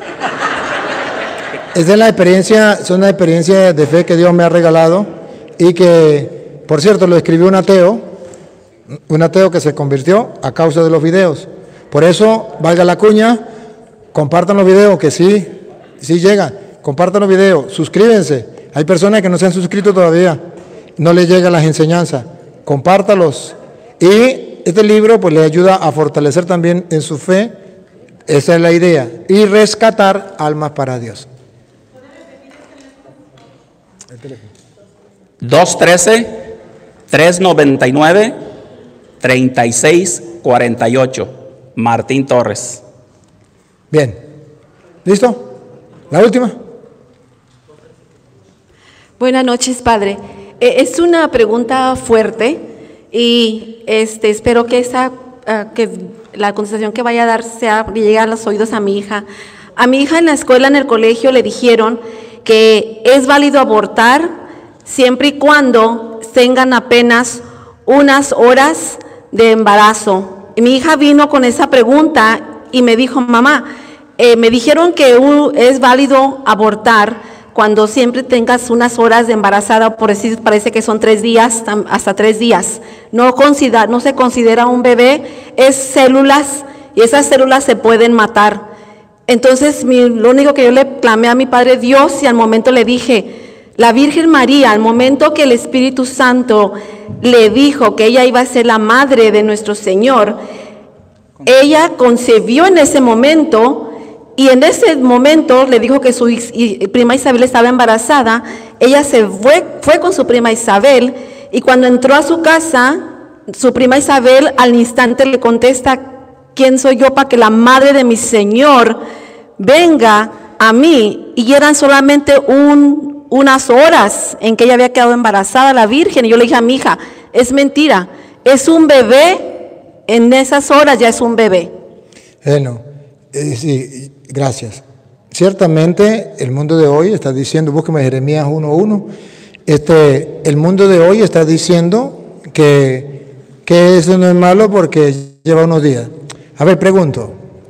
Esa es la experiencia, son las experiencias de fe que Dios me ha regalado y que, por cierto, lo escribió un ateo que se convirtió a causa de los videos. Por eso, valga la cuña, compartan los videos que sí llegan. Compartan los videos, suscríbanse. Hay personas que no se han suscrito todavía, no les llegan las enseñanzas. Compártalos. Y este libro pues le ayuda a fortalecer también en su fe. Esa es la idea. Y rescatar almas para Dios. 213-399-3648. Martín Torres. Bien. ¿Listo? ¿La última? Buenas noches, padre. Es una pregunta fuerte y espero que que la contestación que vaya a dar llegue a los oídos a mi hija. A mi hija en la escuela, en el colegio, le dijeron que es válido abortar siempre y cuando tengan apenas unas horas de embarazo. Y mi hija vino con esa pregunta y me dijo, mamá, me dijeron que es válido abortar cuando siempre tengas unas horas de embarazada, por decir, parece que son 3 días, hasta 3 días. No se considera un bebé, es células, y esas células se pueden matar. Entonces, lo único que yo le clamé a mi Padre Dios, y al momento le dije, la Virgen María, al momento que el Espíritu Santo le dijo que ella iba a ser la madre de nuestro Señor, ella concebió en ese momento. Y en ese momento le dijo que su prima Isabel estaba embarazada. Ella se fue con su prima Isabel y cuando entró a su casa, su prima Isabel al instante le contesta, ¿quién soy yo para que la madre de mi Señor venga a mí? Y eran solamente unas horas en que ella había quedado embarazada, la Virgen. Y yo le dije a mi hija, es mentira, es un bebé, en esas horas ya es un bebé. Bueno, sí, gracias. Ciertamente el mundo de hoy está diciendo, búsqueme Jeremías 1:1, el mundo de hoy está diciendo que eso no es malo porque lleva unos días. A ver, pregunto,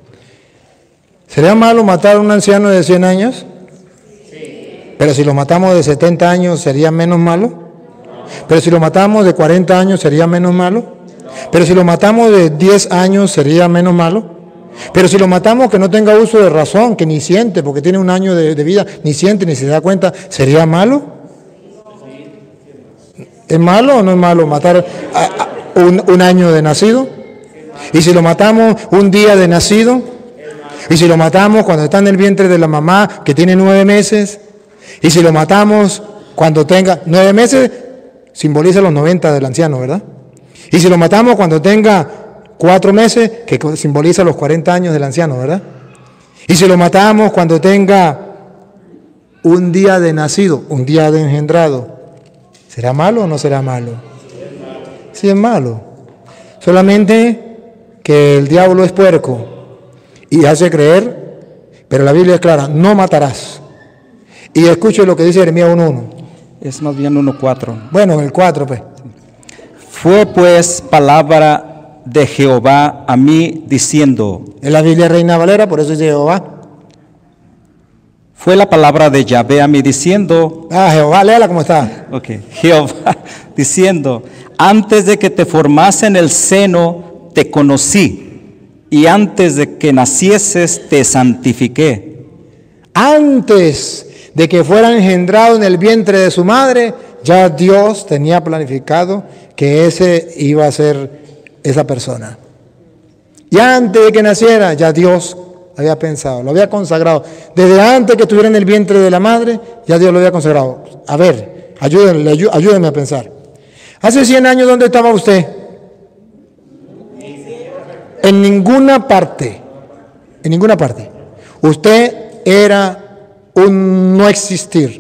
¿sería malo matar a un anciano de 100 años? Sí. Pero si lo matamos de 70 años, ¿sería menos malo? No. Pero si lo matamos de 40 años, ¿sería menos malo? No. Pero si lo matamos de 10 años, ¿sería menos malo? Pero si lo matamos que no tenga uso de razón, que ni siente, porque tiene 1 año de vida, ni siente, ni se da cuenta, ¿sería malo? ¿Es malo o no es malo matar un año de nacido? ¿Y si lo matamos un día de nacido? ¿Y si lo matamos cuando está en el vientre de la mamá, que tiene 9 meses? ¿Y si lo matamos cuando tenga 9 meses? Simboliza los 90 del anciano, ¿verdad? ¿Y si lo matamos cuando tenga 4 meses, que simboliza los 40 años del anciano, ¿verdad? Y si lo matamos cuando tenga un día de nacido, un día de engendrado, ¿será malo o no será malo? Sí es malo. Solamente que el diablo es puerco y hace creer, pero la Biblia es clara, no matarás. Y escuche lo que dice Jeremías 1:1. Es más bien 1:4. Bueno, el 4 pues. Fue pues palabra de Jehová a mí diciendo. En la Biblia Reina Valera, por eso dice Jehová. Fue la palabra de Yahvé a mí diciendo, Jehová, léala como está. ok, Jehová diciendo, antes de que te formase en el seno, te conocí, y antes de que nacieses, te santifiqué. Antes de que fuera engendrado en el vientre de su madre, ya Dios tenía planificado que ese iba a ser esa persona. Y antes de que naciera, ya Dios había pensado, lo había consagrado. Desde antes que estuviera en el vientre de la madre, ya Dios lo había consagrado. A ver, ayúdenme a pensar. Hace 100 años, ¿dónde estaba usted? En ninguna parte. En ninguna parte. Usted era un no existir.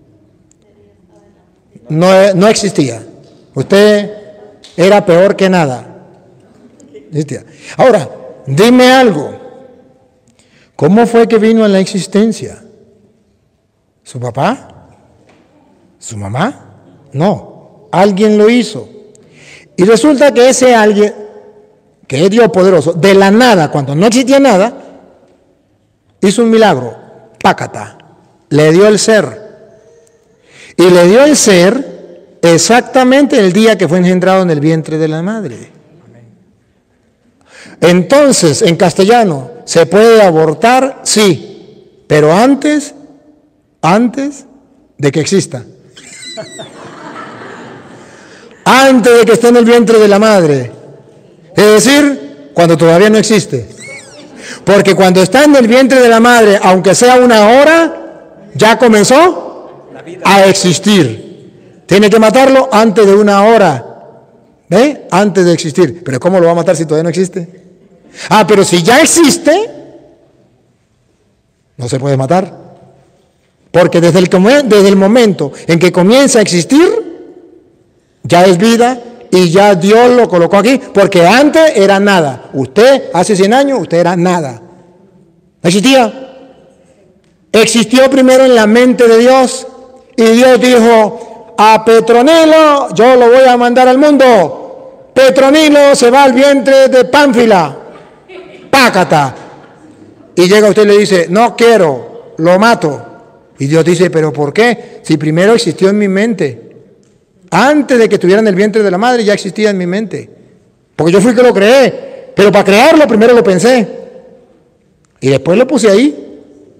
No existía. Usted era peor que nada. Ahora, dime algo. ¿Cómo fue que vino a la existencia? ¿Su papá? ¿Su mamá? No, alguien lo hizo. Y resulta que ese alguien, que es Dios poderoso, de la nada, cuando no existía nada, hizo un milagro. Pácata, le dio el ser. Y le dio el ser exactamente el día que fue engendrado en el vientre de la madre. Entonces, en castellano, ¿se puede abortar? Sí, pero antes de que exista. Antes de que esté en el vientre de la madre. Es decir, cuando todavía no existe. Porque cuando está en el vientre de la madre, aunque sea una hora, ya comenzó a existir. Tiene que matarlo antes de una hora. ¿Ve? Antes de existir. Pero ¿cómo lo va a matar si todavía no existe? Pero si ya existe, no se puede matar. Porque desde el momento en que comienza a existir, ya es vida y ya Dios lo colocó aquí, porque antes era nada. Usted, hace 100 años, usted era nada. No existía. Existió primero en la mente de Dios y Dios dijo, a Petronilo yo lo voy a mandar al mundo. Petronilo se va al vientre de Pánfila. Pácata. Y llega usted y le dice, no quiero, lo mato. Y Dios dice, ¿pero por qué? Si primero existió en mi mente. Antes de que estuviera en el vientre de la madre ya existía en mi mente. Porque yo fui que lo creé. Pero para crearlo primero lo pensé. Y después lo puse ahí.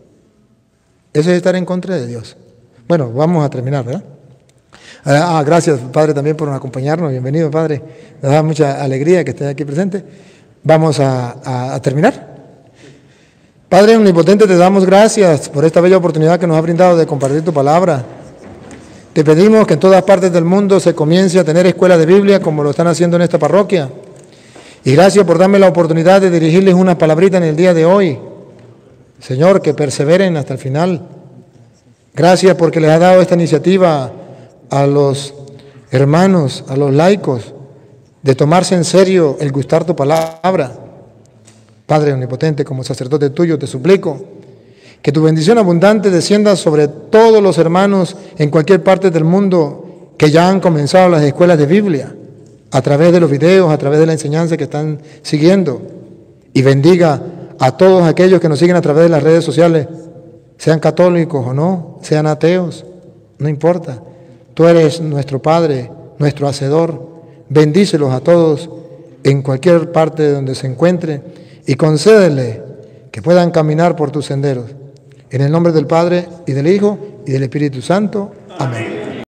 Eso es estar en contra de Dios. Bueno, vamos a terminar, ¿verdad? Gracias, Padre, también por acompañarnos. Bienvenido, Padre. Nos da mucha alegría que esté aquí presente. Vamos a terminar. Padre omnipotente, te damos gracias por esta bella oportunidad que nos ha brindado de compartir tu palabra. Te pedimos que en todas partes del mundo se comience a tener escuelas de Biblia como lo están haciendo en esta parroquia. Y gracias por darme la oportunidad de dirigirles una palabrita en el día de hoy. Señor, que perseveren hasta el final. Gracias porque les ha dado esta iniciativa a los hermanos, a los laicos, de tomarse en serio el gustar tu palabra. Padre omnipotente, como sacerdote tuyo, te suplico que tu bendición abundante descienda sobre todos los hermanos en cualquier parte del mundo que ya han comenzado las escuelas de Biblia, a través de los videos, a través de la enseñanza que están siguiendo, y bendiga a todos aquellos que nos siguen a través de las redes sociales, sean católicos o no, sean ateos, no importa. Tú eres nuestro Padre, nuestro Hacedor. Bendícelos a todos en cualquier parte donde se encuentren y concédele que puedan caminar por tus senderos. En el nombre del Padre, y del Hijo, y del Espíritu Santo. Amén.